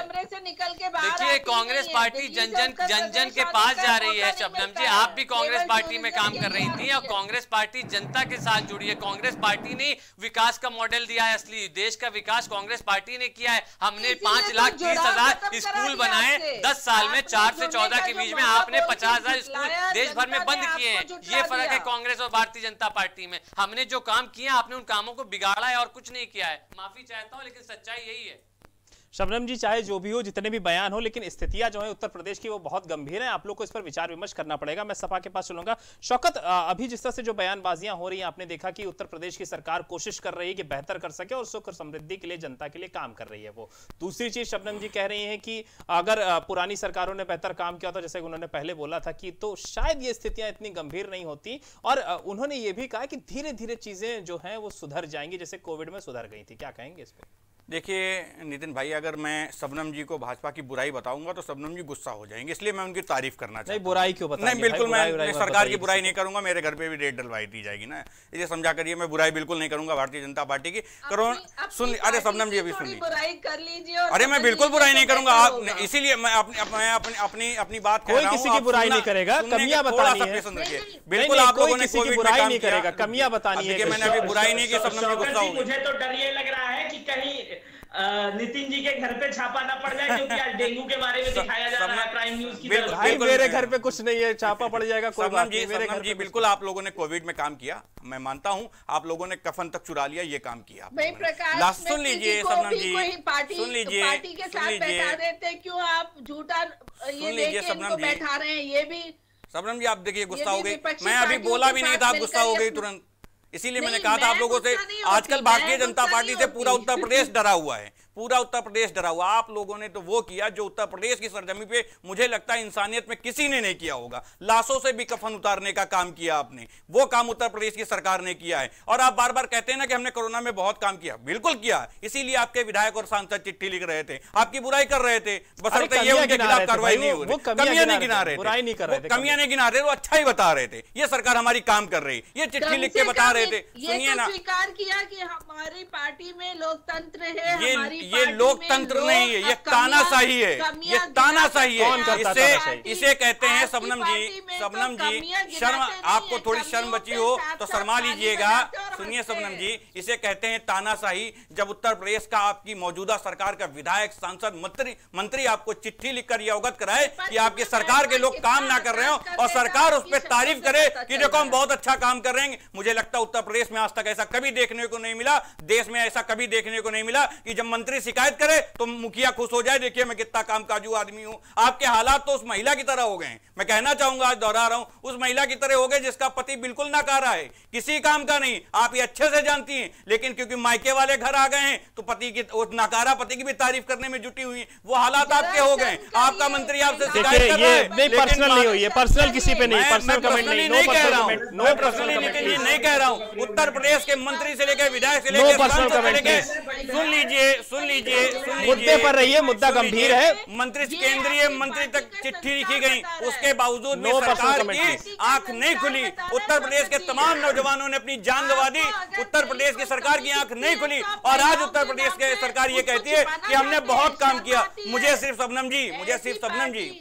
देखिए कांग्रेस पार्टी जन जन जन जन के पास जा रही है। शबनम जी, आप भी कांग्रेस पार्टी में काम कर रही थी और कांग्रेस पार्टी जनता के साथ जुड़ी है। कांग्रेस पार्टी ने विकास का मॉडल दिया है, असली देश का विकास कांग्रेस पार्टी ने किया है। हमने पांच लाख तीस हजार स्कूल बनाए दस साल में, चार से चौदह के बीच में आपने पचास हजार स्कूल देश भर में बंद किए हैं। ये फर्क है कांग्रेस और भारतीय जनता पार्टी में। हमने जो काम किया आपने उन कामों को बिगाड़ा है और कुछ नहीं किया है। माफी चाहता हूं लेकिन सच्चाई यही है। शबनम जी, चाहे जो भी हो, जितने भी बयान हो, लेकिन स्थितियां जो है उत्तर प्रदेश की वो बहुत गंभीर है। आप लोग को इस पर विचार विमर्श करना पड़ेगा। मैं सपा के पास चलूंगा। शौकत, अभी जिस तरह से जो बयानबाजियां हो रही हैं, आपने देखा कि उत्तर प्रदेश की सरकार कोशिश कर रही है कि बेहतर कर सके और सुख और समृद्धि के लिए जनता के लिए काम कर रही है। वो दूसरी चीज शबनम जी कह रही है कि अगर पुरानी सरकारों ने बेहतर काम किया था, जैसे उन्होंने पहले बोला था, कि तो शायद ये स्थितियां इतनी गंभीर नहीं होती। और उन्होंने ये भी कहा कि धीरे धीरे चीजें जो है वो सुधर जाएंगी, जैसे कोविड में सुधर गई थी। क्या कहेंगे इस पर? देखिए नितिन भाई, अगर मैं शबनम जी को भाजपा की बुराई बताऊंगा तो शबनम जी गुस्सा हो जाएंगे, इसलिए मैं उनकी तारीफ करना चाहता हूं। नहीं, बुराई क्यों बताएंगे? नहीं, बिल्कुल बुराई, मैं, बुराई मैं सरकार की बुराई नहीं करूंगा, मेरे घर पे भी रेड डलवाई दी जाएगी ना, इसे समझा करिए। मैं बुराई बिल्कुल नहीं करूंगा भारतीय जनता पार्टी की। करो सुन, अरे शबनम जी अभी सुनिए, बुराई कर लीजिए। अरे मैं बिल्कुल बुराई नहीं करूंगा, आप इसीलिए मैं अपनी अपनी बात कोई किसी की बुराई नहीं करेगा, कमियां बतानी है। बिल्कुल आप लोगों ने किसी की बुराई नहीं करेगा, कमियां बतानी है। मैंने अभी बुराई नहीं की, शबनम जी गुस्सा हो। मुझे तो डर ये लग रहा है कि कहीं नितिन जी के घर पे छापा ना पड़ जाए, क्योंकि आज डेंगू के बारे में दिखाया जा रहा है प्राइम न्यूज की तरफ। भाई मेरे घर पे कुछ नहीं है, छापा पड़ जाएगा कोई बात नहीं। मेरे घर जी बिल्कुल आप लोगों ने कोविड में काम किया, मैं मानता हूं। आप लोगों ने कफन तक चुरा लिया, ये काम किया। सुन लीजिए शबनम जी, सुन लीजिए, पार्टी के साथ बैठा देते, क्यों आप झूठा ये लेके इनको बैठा रहे हैं? ये भी शबनम जी आप देखिए गुस्सा हो गई, मैं अभी बोला भी नहीं था, आप गुस्सा हो गई तुरंत। इसीलिए मैंने कहा था आप लोगों से, आजकल भारतीय जनता पार्टी से पूरा उत्तर प्रदेश डरा हुआ है, पूरा उत्तर प्रदेश डरा हुआ। आप लोगों ने तो वो किया जो उत्तर प्रदेश की सरजमी पे मुझे लगता है इंसानियत में किसी ने नहीं किया होगा। लाशों से भी कफन उतारने का काम किया आपने, वो काम उत्तर प्रदेश की सरकार ने किया है। और आप बार बार कहते हैं ना कि हमने कोरोना में बहुत काम किया, बिल्कुल किया। इसीलिए आपके विधायक और सांसद चिट्ठी लिख रहे थे, आपकी बुराई कर रहे थे, बशर्ते ये उनके खिलाफ कार्रवाई नहीं हो रही। कमियां नहीं गिना रहे थे, कमियां नहीं गिना रहे, वो अच्छा ही बता रहे थे। ये सरकार हमारी काम कर रही, ये चिट्ठी लिख के बता रहे थे। सुनिए ना, स्वीकार किया कि हमारी पार्टी में लोकतंत्र है, ये हमारी ये लोकतंत्र नहीं है, ये तानाशाही है, ये तानाशाही है। इसे इसे कहते हैं शबनम जी, शबनम जी शर्म, आपको थोड़ी शर्म बची हो तो शर्मा लीजिएगा। सुनिए शबनम जी, इसे कहते हैं तानाशाही। जब उत्तर प्रदेश का आपकी मौजूदा सरकार का विधायक, सांसद, मंत्री मंत्री आपको चिट्ठी लिखकर यह अवगत कराए कि आपकी सरकार के लोग काम ना कर रहे हो और सरकार उस पर तारीफ करे कि देखो हम बहुत अच्छा काम कर रहे हैं, मुझे लगता है उत्तर प्रदेश में आज तक ऐसा कभी देखने को नहीं मिला, देश में ऐसा कभी देखने को नहीं मिला कि जब मंत्री शिकायत करे तो मुखिया खुश हो जाए, देखिए मैं कितना कामकाजू आदमी हूं। आपके हालात तो उस महिला की तरह हो गए हैं, मैं कहना चाहूंगा, आज दोहरा रहा हूं, उस महिला की तरह हो गए जिसका पति बिल्कुल नाकारा है, किसी काम का नहीं। आप ये अच्छे से जानती हैं, लेकिन क्योंकि मायके वाले घर आ गए हैं तो पति की, उस नाकारा पति की भी तारीफ करने में जुटी हुई, वो हालात आपके हो गए। आपका मंत्री आपसे शिकायत कर रहा है, नहीं पर्सनल नहीं हुई है, पर्सनल किसी पे नहीं, पर्सनल कमेंट नहीं, नहीं कह रहा हूं, नो पर्सनल नहीं कह रहा हूं। उत्तर प्रदेश के मंत्री से लेकर विधायक से लेकर सांसद से लेकर, सुन लीजिए सुन लीजिए सुन लीजिए मुद्दे पर रहिए, मुद्दा गंभीर है। मंत्री, केंद्रीय मंत्री तक चिट्ठी लिखी गई, उसके बावजूद भी सरकार की आंख नहीं खुली। उत्तर प्रदेश के तमाम नौजवानों ने अपनी जान गंवा दी, उत्तर प्रदेश की सरकार की आंख नहीं खुली, और आज उत्तर प्रदेश की सरकार ये कहती है कि हमने बहुत काम किया। मुझे सिर्फ शबनम जी, मुझे सिर्फ शबनम जी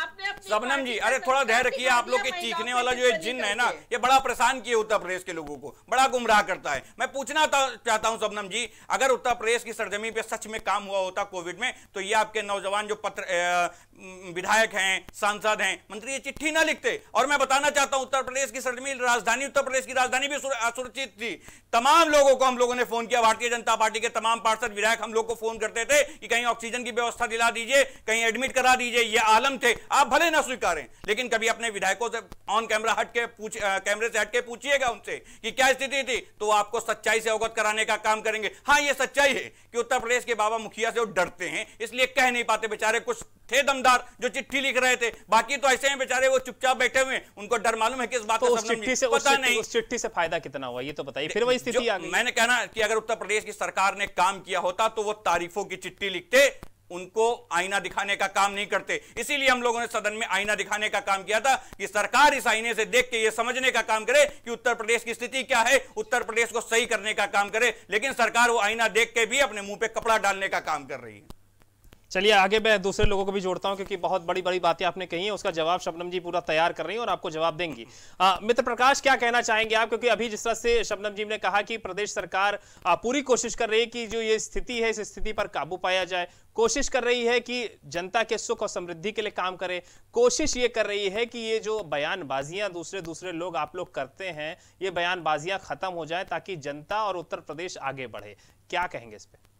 शबनम जी अरे थोड़ा ध्यान रखिए, आप लोग के चीखने वाला जो ये जिन्न है ना, ये बड़ा परेशान किए उत्तर प्रदेश के लोगों को, बड़ा गुमराह करता है। मैं पूछना चाहता हूं शबनम जी, अगर उत्तर प्रदेश की सरजमी पे सच में काम हुआ होता कोविड में, तो ये आपके नौजवान जो पत्र विधायक हैं, सांसद हैं, मंत्री, ये चिट्ठी ना लिखते। और मैं बताना चाहता हूं, उत्तर प्रदेश की सरजमी, राजधानी, उत्तर प्रदेश की राजधानी भी असुरक्षित थी। तमाम लोगों को हम लोगों ने फोन किया, भारतीय जनता पार्टी के तमाम पार्षद, विधायक हम लोग को फोन करते थे कि कहीं ऑक्सीजन की व्यवस्था दिला दीजिए, कहीं एडमिट करा दीजिए, ये आलम थे। आप भले ना स्वीकारें, लेकिन कभी अपने विधायकों से ऑन कैमरा हट के पूछ, कैमरे से हट के पूछिएगा उनसे कि क्या स्थिति थी, तो आपको सच्चाई से अवगत कराने का काम करेंगे। हाँ, ये सच्चाई है कि उत्तर प्रदेश के बाबा मुखिया से वो डरते हैं, इसलिए कह नहीं पाते। बेचारे कुछ थे दमदार जो चिट्ठी लिख रहे थे, बाकी तो ऐसे हैं बेचारे, वो चुपचाप बैठे हुए, उनको डर मालूम है किस बात का। चिट्ठी से पता नहीं, उस चिट्ठी से फायदा कितना हुआ ये तो बताइए, फिर वही स्थिति आ गई। मैंने कहना कि अगर उत्तर प्रदेश की सरकार ने काम किया होता तो वो तारीफों की चिट्ठी लिखते, उनको आईना दिखाने का काम नहीं करते। इसीलिए हम लोगों ने सदन में आईना दिखाने का काम किया था कि सरकार इस आईने से देख के ये समझने का काम करे कि उत्तर प्रदेश की स्थिति क्या है, उत्तर प्रदेश को सही करने का काम करे। लेकिन सरकार वो आईना देख के भी अपने मुंह पे कपड़ा डालने का काम कर रही है। चलिए आगे मैं दूसरे लोगों को भी जोड़ता हूं, क्योंकि बहुत बड़ी बड़ी बातें आपने कही हैं, उसका जवाब शबनम जी पूरा तैयार कर रही हैं और आपको जवाब देंगी। आ, मित्र प्रकाश, क्या कहना चाहेंगे आप, क्योंकि अभी जिस तरह से शबनम जी ने कहा कि प्रदेश सरकार आ, पूरी कोशिश कर रही है कि जो ये स्थिति है, इस स्थिति पर काबू पाया जाए, कोशिश कर रही है कि जनता के सुख और समृद्धि के लिए काम करे, कोशिश ये कर रही है कि ये जो बयानबाजियां दूसरे दूसरे लोग आप लोग करते हैं, ये बयानबाजियां खत्म हो जाए ताकि जनता और उत्तर प्रदेश आगे बढ़े। क्या कहेंगे इस पे?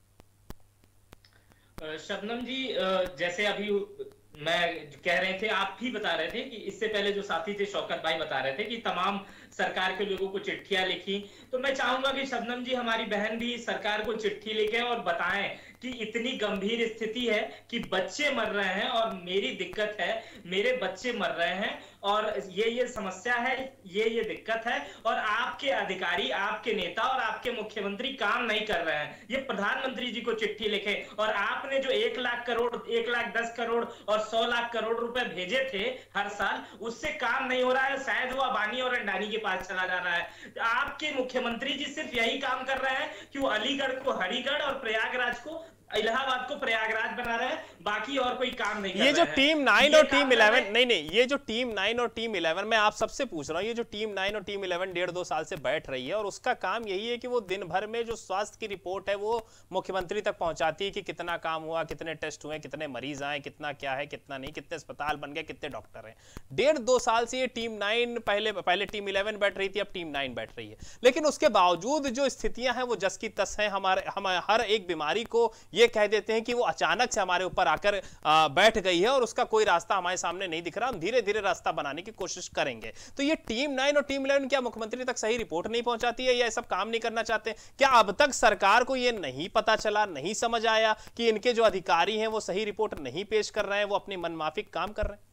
शबनम जी, जैसे अभी मैं कह रहे थे, आप भी बता रहे थे कि इससे पहले जो साथी थे शौकत भाई बता रहे थे कि तमाम सरकार के लोगों को चिट्ठियां लिखी, तो मैं चाहूंगा कि शबनम जी, हमारी बहन भी सरकार को चिट्ठी लिखें और बताएं कि इतनी गंभीर स्थिति है कि बच्चे मर रहे हैं और मेरी दिक्कत है, मेरे बच्चे मर रहे हैं और ये ये समस्या है, ये ये दिक्कत है और आपके अधिकारी, आपके नेता और आपके मुख्यमंत्री काम नहीं कर रहे हैं। ये प्रधानमंत्री जी को चिट्ठी लिखे और आपने जो एक लाख करोड़, एक लाख दस करोड़ और सौ लाख करोड़ रुपए भेजे थे हर साल, उससे काम नहीं हो रहा है। शायद वो अबानी और अंडानी के पास चला जा रहा है। आपके मुख्यमंत्री जी सिर्फ यही काम कर रहे हैं कि वो अलीगढ़ को हरिगढ़ और प्रयागराज को, इलाहाबाद को प्रयागराज बना रहे हैं, बाकी और कोई काम नहीं कर रहे हैं। ये जो टीम नाइन और टीम इलेवन, नहीं नहीं ये जो टीम नाइन और टीम इलेवन, मैं आप सबसे पूछ रहा हूँ, ये जो टीम नाइन और टीम इलेवन डेढ़ दो साल से बैठ रही है और उसका काम यही है कि वो दिन भर में जो स्वास्थ्य की रिपोर्ट है वो मुख्यमंत्री तक पहुंचाती है कि कितना काम हुआ, कितने टेस्ट हुए, कितने मरीज आए, कितना क्या है, कितना नहीं, कितने अस्पताल बन गए, कितने डॉक्टर हैं। डेढ़ दो साल से ये टीम नाइन, पहले पहले टीम इलेवन बैठ रही थी, अब टीम नाइन बैठ रही है, लेकिन उसके बावजूद जो स्थितियां हैं वो जस की तस हैं। हमारे हम हर एक बीमारी को ये कह देते हैं कि वो अचानक से हमारे ऊपर आकर आ, बैठ गई है और उसका कोई रास्ता हमारे सामने नहीं दिख रहा। हम धीरे धीरे रास्ता बनाने की कोशिश करेंगे। तो ये टीम नाइन और टीम इलेवन क्या मुख्यमंत्री तक सही रिपोर्ट नहीं पहुंचाती है या सब काम नहीं करना चाहते? क्या अब तक सरकार को ये नहीं पता चला, नहीं समझ आया कि इनके जो अधिकारी हैं वो सही रिपोर्ट नहीं पेश कर रहे हैं, वो अपनी मनमाफिक काम कर रहे हैं?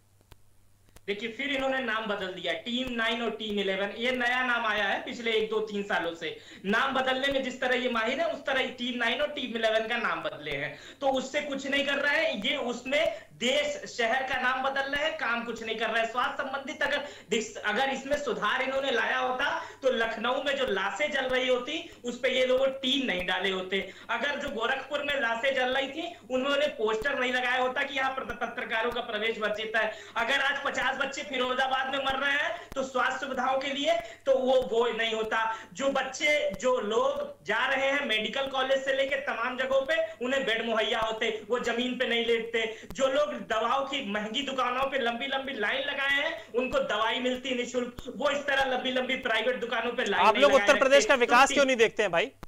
देखिए, फिर इन्होंने नाम बदल दिया, टीम नाइन और टीम इलेवन। ये नया नाम आया है पिछले एक दो तीन सालों से। नाम बदलने में जिस तरह ये माहिर है, उस तरह टीम नाइन और टीम इलेवन का नाम बदले हैं, तो उससे कुछ नहीं कर रहा है। ये उसमें देश शहर का नाम बदल रहे हैं, काम कुछ नहीं कर रहे हैं। स्वास्थ्य संबंधित अगर अगर इसमें सुधार इन्होंने लाया होता तो लखनऊ में जो लाशें जल रही होती उस पर ये लोग टीम नहीं डाले होते। अगर जो गोरखपुर में लाशें जल रही थी उन्होंने पोस्टर नहीं लगाया होता कि यहाँ पत्रकारों का प्रवेश वर्जित है। अगर आज पचास बच्चे फिरोजाबाद में मर रहे हैं तो स्वास्थ्य सुविधाओं के लिए, तो वो वो नहीं होता। जो बच्चे, जो लोग जा रहे हैं मेडिकल कॉलेज से लेकर तमाम जगहों पे, उन्हें बेड मुहैया होते, वो जमीन पे नहीं लेटते। जो लोग दवाओं की महंगी दुकानों पे लंबी लंबी लाइन लगाए हैं, उनको दवाई मिलती निःशुल्क, वो इस तरह लंबी लंबी प्राइवेट दुकानों पे लाइन। आप लोग उत्तर प्रदेश का विकास क्यों नहीं देखते हैं भाई?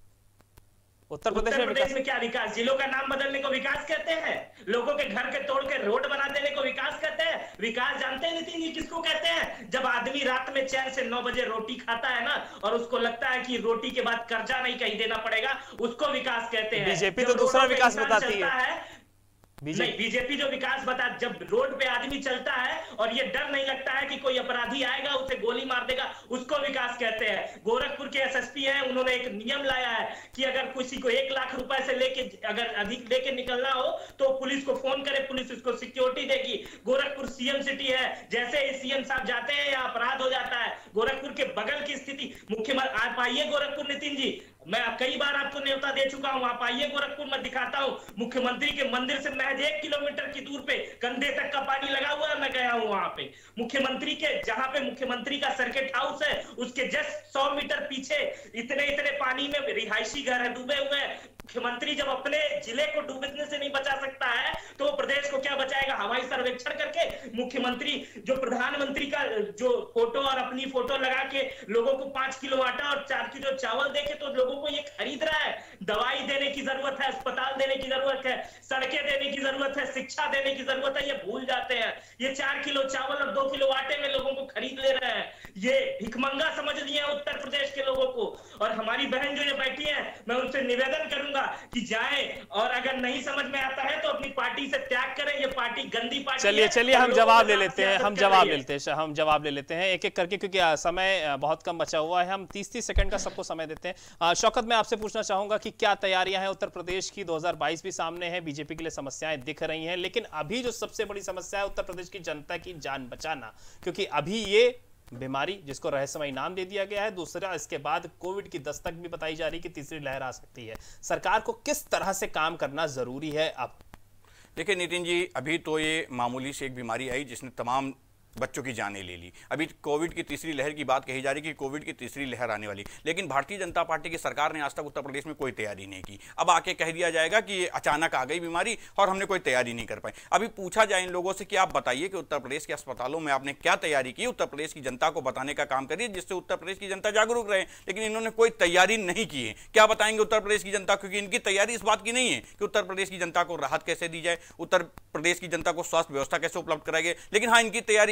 उत्तर प्रदेश, उत्तर प्रदेश में क्या विकास? जिलों का नाम बदलने को विकास कहते हैं? लोगों के घर के तोड़ के रोड बना देने को विकास कहते हैं? विकास जानते हैं नितिन जी किसको कहते हैं? जब आदमी रात में चैन से नौ बजे रोटी खाता है ना और उसको लगता है कि रोटी के बाद कर्जा नहीं कहीं देना पड़ेगा, उसको विकास कहते हैं। बीजेपी तो दूसरा विकास बताती है। नहीं, बीजेपी जो विकास बता, जब रोड पे आदमी चलता है और ये डर नहीं लगता है कि कोई अपराधी आएगा उसे गोली मार देगा, उसको विकास कहते हैं। गोरखपुर के एसएसपी हैं, उन्होंने एक नियम लाया है कि अगर किसी को एक लाख रुपए से लेके अगर अधिक लेके निकलना हो तो पुलिस को फोन करे, पुलिस उसको सिक्योरिटी देगी। गोरखपुर सीएम सिटी है, जैसे सीएम साहब जाते हैं या अपराध हो जाता है। गोरखपुर के बगल की स्थिति, मुख्यमंत्री आप आइए गोरखपुर नितिन जी, मैं कई बार आपको न्योता दे चुका हूं, आप आइए गोरखपुर, मैं दिखाता हूं। मुख्यमंत्री के मंदिर से महज एक किलोमीटर की दूर पे कंधे तक का पानी लगा हुआ है, मैं गया हूं वहां पे। मुख्यमंत्री के जहां पे मुख्यमंत्री का सर्किट हाउस है उसके जस्ट सौ मीटर पीछे इतने इतने पानी में रिहायशी घर है, डूबे हुए हैं। मुख्यमंत्री जब अपने जिले को डूबने से नहीं बचा सकता है तो वो प्रदेश को क्या बचाएगा? हवाई सर्वेक्षण करके? मुख्यमंत्री जो प्रधानमंत्री का जो फोटो और अपनी फोटो लगा के लोगों को पांच किलो आटा और चार किलो चावल देके तो लोगों को ये खरीद रहा है। दवाई देने की जरूरत है, अस्पताल देने की जरूरत है, सड़कें देने की जरूरत है, शिक्षा देने की जरूरत है, ये भूल जाते हैं। ये चार किलो चावल और दो किलो आटे में लोगों को खरीद ले रहे हैं। ये भिखमंगा समझ लिया उत्तर प्रदेश के लोगों को। और हमारी बहन जो ये बैठी है, मैं उनसे निवेदन करूंगा कि जाए और अगर नहीं समझ में आता है तो अपनी पार्टी से त्याग करें। ये पार्टी गंदी पार्टी है। चलिए चलिए हम जवाब ले लेते हैं, हम जवाब ले लेते हैं, हम जवाब ले लेते हैं एक एक करके, क्योंकि समय बहुत कम बचा हुआ है। हम तीस तीस सेकंड का सबको समय देते हैं। शौकत, मैं आपसे पूछना चाहूंगा कि क्या तैयारियां हैं उत्तर प्रदेश की? दो हज़ार बाईस भी सामने है, बीजेपी के लिए समस्याएं दिख रही हैं, लेकिन अभी जो सबसे बड़ी समस्या है उत्तर प्रदेश की जनता की जान बचाना, क्योंकि अभी ये बीमारी जिसको रहस्यमय नाम दे दिया गया है, दूसरा इसके बाद कोविड की दस्तक भी बताई जा रही है कि तीसरी लहर आ सकती है। सरकार को किस तरह से काम करना जरूरी है अब? देखिए नितिन जी, अभी तो ये मामूली से एक बीमारी आई जिसने तमाम बच्चों की जानें ले ली। अभी कोविड की तीसरी लहर की बात कही जा रही है कि कोविड की तीसरी लहर आने वाली, लेकिन भारतीय जनता पार्टी की सरकार ने आज तक उत्तर प्रदेश में कोई तैयारी नहीं की। अब आके कह दिया जाएगा कि ये अचानक आ गई बीमारी और हमने कोई तैयारी नहीं कर पाई। अभी पूछा जाए इन लोगों से कि आप बताइए कि उत्तर प्रदेश के अस्पतालों में आपने क्या तैयारी की, उत्तर प्रदेश की जनता को बताने का काम करिए जिससे उत्तर प्रदेश की जनता जागरूक रहे, लेकिन इन्होंने कोई तैयारी नहीं की है। क्या बताएंगे उत्तर प्रदेश की जनता? क्योंकि इनकी तैयारी इस बात की नहीं है कि उत्तर प्रदेश की जनता को राहत कैसे दी जाए, उत्तर प्रदेश की जनता को स्वास्थ्य व्यवस्था कैसे उपलब्ध कराई जाए, लेकिन हाँ इनकी तैयारी इस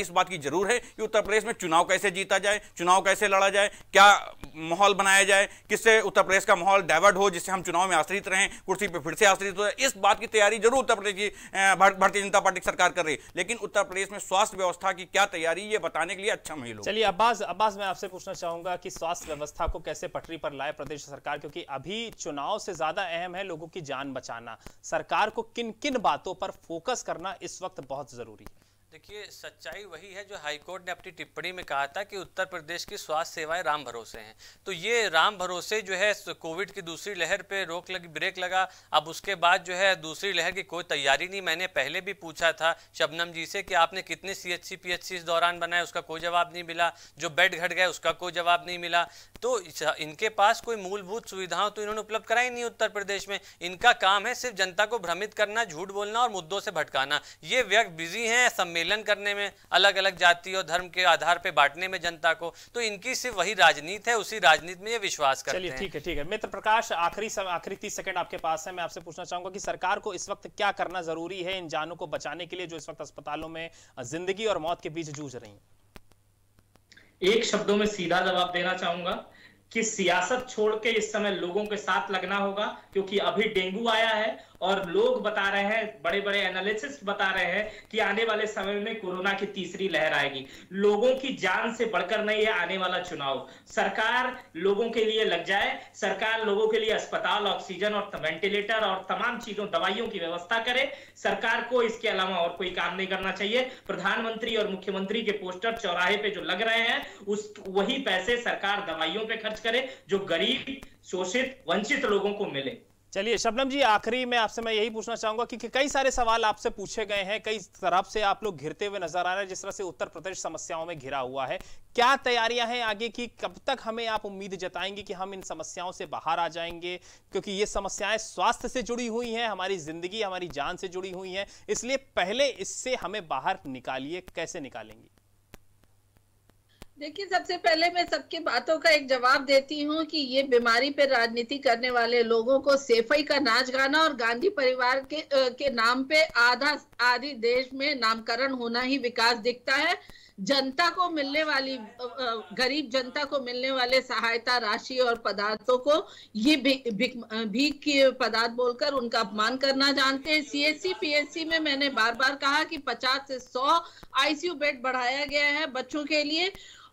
इस बात की जरूर है कि उत्तर प्रदेश में चुनाव कैसे जीता जाए, चुनाव कैसे लड़ा जाए, क्या माहौल बनाया जाए, किससे उत्तर प्रदेश का माहौल डाइवर्ट हो जिससे हम चुनाव में आश्रित रहें, कुर्सी पर फिर से आश्रित हो। इस बात की तैयारी जरूर उत्तर प्रदेश की भारतीय जनता पार्टी सरकार कर रही है, लेकिन उत्तर प्रदेश में स्वास्थ्य व्यवस्था की क्या तैयारी ये बताने के लिए अच्छा नहीं लोग। चलिए अब्बास अब्बास मैं आपसे पूछना चाहूंगा कि स्वास्थ्य व्यवस्था को कैसे पटरी पर लाए प्रदेश सरकार, क्योंकि अभी चुनाव से ज्यादा अहम है लोगों की जान बचाना। सरकार को किन किन बातों पर फोकस करना इस वक्त बहुत जरूरी है? देखिए, सच्चाई वही है जो हाईकोर्ट ने अपनी टिप्पणी में कहा था कि उत्तर प्रदेश की स्वास्थ्य सेवाएं राम भरोसे हैं। तो ये राम भरोसे जो है कोविड की दूसरी लहर पे रोक लगी, ब्रेक लगा। अब उसके बाद जो है दूसरी लहर की कोई तैयारी नहीं। मैंने पहले भी पूछा था शबनम जी से कि आपने कितने सीएचसी पीएचसी इस दौरान बनाए, उसका कोई जवाब नहीं मिला। जो बेड घट गए उसका कोई जवाब नहीं मिला। तो इनके पास कोई मूलभूत सुविधाओं तो इन्होंने उपलब्ध कराई नहीं उत्तर प्रदेश में। इनका काम है सिर्फ जनता को भ्रमित करना, झूठ बोलना और मुद्दों से भटकाना। ये व्यक्ति बिजी हैं सम्मेलन करने में, अलग अलग जाति और धर्म के आधार पे बांटने में जनता को। तो इनकी सिर्फ वही राजनीति है, उसी राजनीति में ये विश्वास करते हैं। चलिए ठीक है ठीक है मित्र प्रकाश, आखिरी आखिरी तीस सेकंड आपके पास है। मैं आपसे पूछना चाहूंगा कि सरकार को इस वक्त क्या करना जरूरी है इन जानों को बचाने के लिए जो इस वक्त अस्पतालों में जिंदगी और मौत के बीच जूझ रही है? एक शब्दों में सीधा जवाब देना चाहूंगा कि सियासत छोड़ के इस समय लोगों के साथ लगना होगा, क्योंकि अभी डेंगू आया है और लोग बता रहे हैं, बड़े बड़े एनालिसिस्ट बता रहे हैं कि आने वाले समय में कोरोना की तीसरी लहर आएगी। लोगों की जान से बढ़कर नहीं है आने वाला चुनाव। सरकार लोगों के लिए लग जाए, सरकार लोगों के लिए अस्पताल, ऑक्सीजन और वेंटिलेटर और तमाम चीजों, दवाइयों की व्यवस्था करे। सरकार को इसके अलावा और कोई काम नहीं करना चाहिए। प्रधानमंत्री और मुख्यमंत्री के पोस्टर चौराहे पे जो लग रहे हैं, उस वही पैसे सरकार दवाइयों पे खर्च करे जो गरीब, शोषित, वंचित लोगों को मिले। चलिए शबनम जी, आखिरी में आपसे मैं यही पूछना चाहूंगा कि कई सारे सवाल आपसे पूछे गए हैं, कई तरफ से आप लोग घिरते हुए नजर आ रहे हैं, जिस तरह से उत्तर प्रदेश समस्याओं में घिरा हुआ है। क्या तैयारियां हैं आगे की? कब तक हमें आप उम्मीद जताएंगे कि हम इन समस्याओं से बाहर आ जाएंगे? क्योंकि ये समस्याएं स्वास्थ्य से जुड़ी हुई हैं, हमारी जिंदगी, हमारी जान से जुड़ी हुई हैं, इसलिए पहले इससे हमें बाहर निकालिए। कैसे निकालेंगे? देखिए, सबसे पहले मैं सबकी बातों का एक जवाब देती हूँ कि ये बीमारी पे राजनीति करने वाले लोगों को सेफई का नाच गाना और गांधी परिवार के के नाम पे आधा आधी देश में नामकरण होना ही विकास दिखता है। जनता को मिलने वाली, गरीब जनता को मिलने वाले सहायता राशि और पदार्थों को ये भीख के पदार्थ बोलकर उनका अपमान करना जानते हैं। सीएचसी पीएचसी में मैंने बार बार कहा कि पचास से सौ आईसीयू बेड बढ़ाया गया है बच्चों के लिए।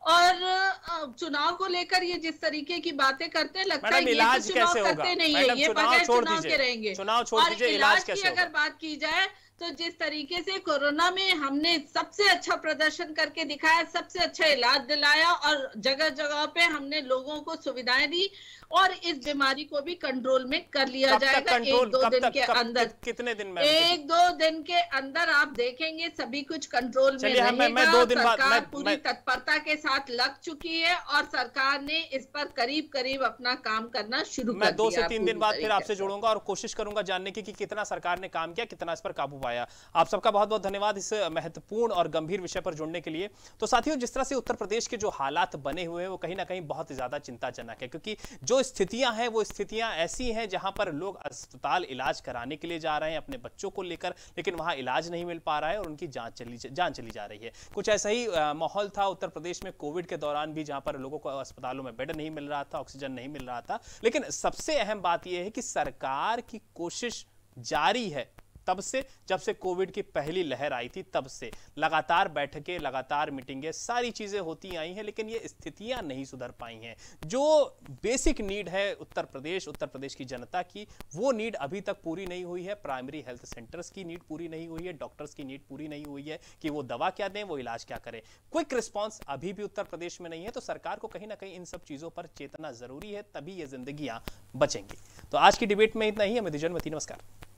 और चुनाव को लेकर ये जिस तरीके की बातें करते हैं, लगता है ये तो चुनाव करते नहीं है, ये बगैर चुनाव के रहेंगे। और इलाज की अगर बात की जाए तो जिस तरीके से कोरोना में हमने सबसे अच्छा प्रदर्शन करके दिखाया, सबसे अच्छा इलाज दिलाया और जगह जगह पे हमने लोगों को सुविधाएं दी और इस बीमारी को भी कंट्रोल में कर लिया जाएगा एक दो दिन के अंदर। कितने दिन में? एक दो दिन के अंदर आप देखेंगे सभी कुछ कंट्रोल में रहेगा। मैं, मैं दो दिन सरकार मैं, पूरी मैं, तत्परता के साथ लग चुकी है और सरकार ने इस पर करीब करीब अपना काम करना शुरू कर दिया। मैं दो से तीन दिन बाद फिर आपसे जुड़ूंगा और कोशिश करूंगा जानने की कि कितना सरकार ने काम किया, कितना इस पर काबू पाया। आप सबका बहुत बहुत धन्यवाद इस महत्वपूर्ण और गंभीर विषय पर जुड़ने के लिए। तो साथियों, जिस तरह से उत्तर प्रदेश के जो हालात बने हुए हैं वो कहीं ना कहीं बहुत ज्यादा चिंताजनक है, क्योंकि जो स्थितियां हैं वो स्थितियां ऐसी हैं जहां पर लोग अस्पताल इलाज कराने के लिए जा रहे हैं अपने बच्चों को लेकर, लेकिन वहां इलाज नहीं मिल पा रहा है और उनकी जान चली जान चली जा रही है। कुछ ऐसा ही माहौल था उत्तर प्रदेश में कोविड के दौरान भी, जहां पर लोगों को अस्पतालों में बेड नहीं मिल रहा था, ऑक्सीजन नहीं मिल रहा था। लेकिन सबसे अहम बात यह है कि सरकार की कोशिश जारी है तब से, जब से कोविड की पहली लहर आई थी तब से लगातार बैठकें, लगातार मीटिंगें, सारी चीजें होती आई हैं, लेकिन ये स्थितियां नहीं सुधर पाई हैं। जो बेसिक नीड है उत्तर प्रदेश उत्तर प्रदेश की जनता की, वो नीड अभी तक पूरी नहीं हुई है। प्राइमरी हेल्थ सेंटर्स की नीड पूरी नहीं हुई है, डॉक्टर्स की नीड पूरी नहीं हुई है कि वो दवा क्या दें, वो इलाज क्या करें। क्विक रिस्पॉन्स अभी भी उत्तर प्रदेश में नहीं है। तो सरकार को कहीं ना कहीं इन सब चीजों पर चेतना जरूरी है, तभी ये जिंदगियां बचेंगी। तो आज की डिबेट में इतना ही। मैं दिजन मती, नमस्कार।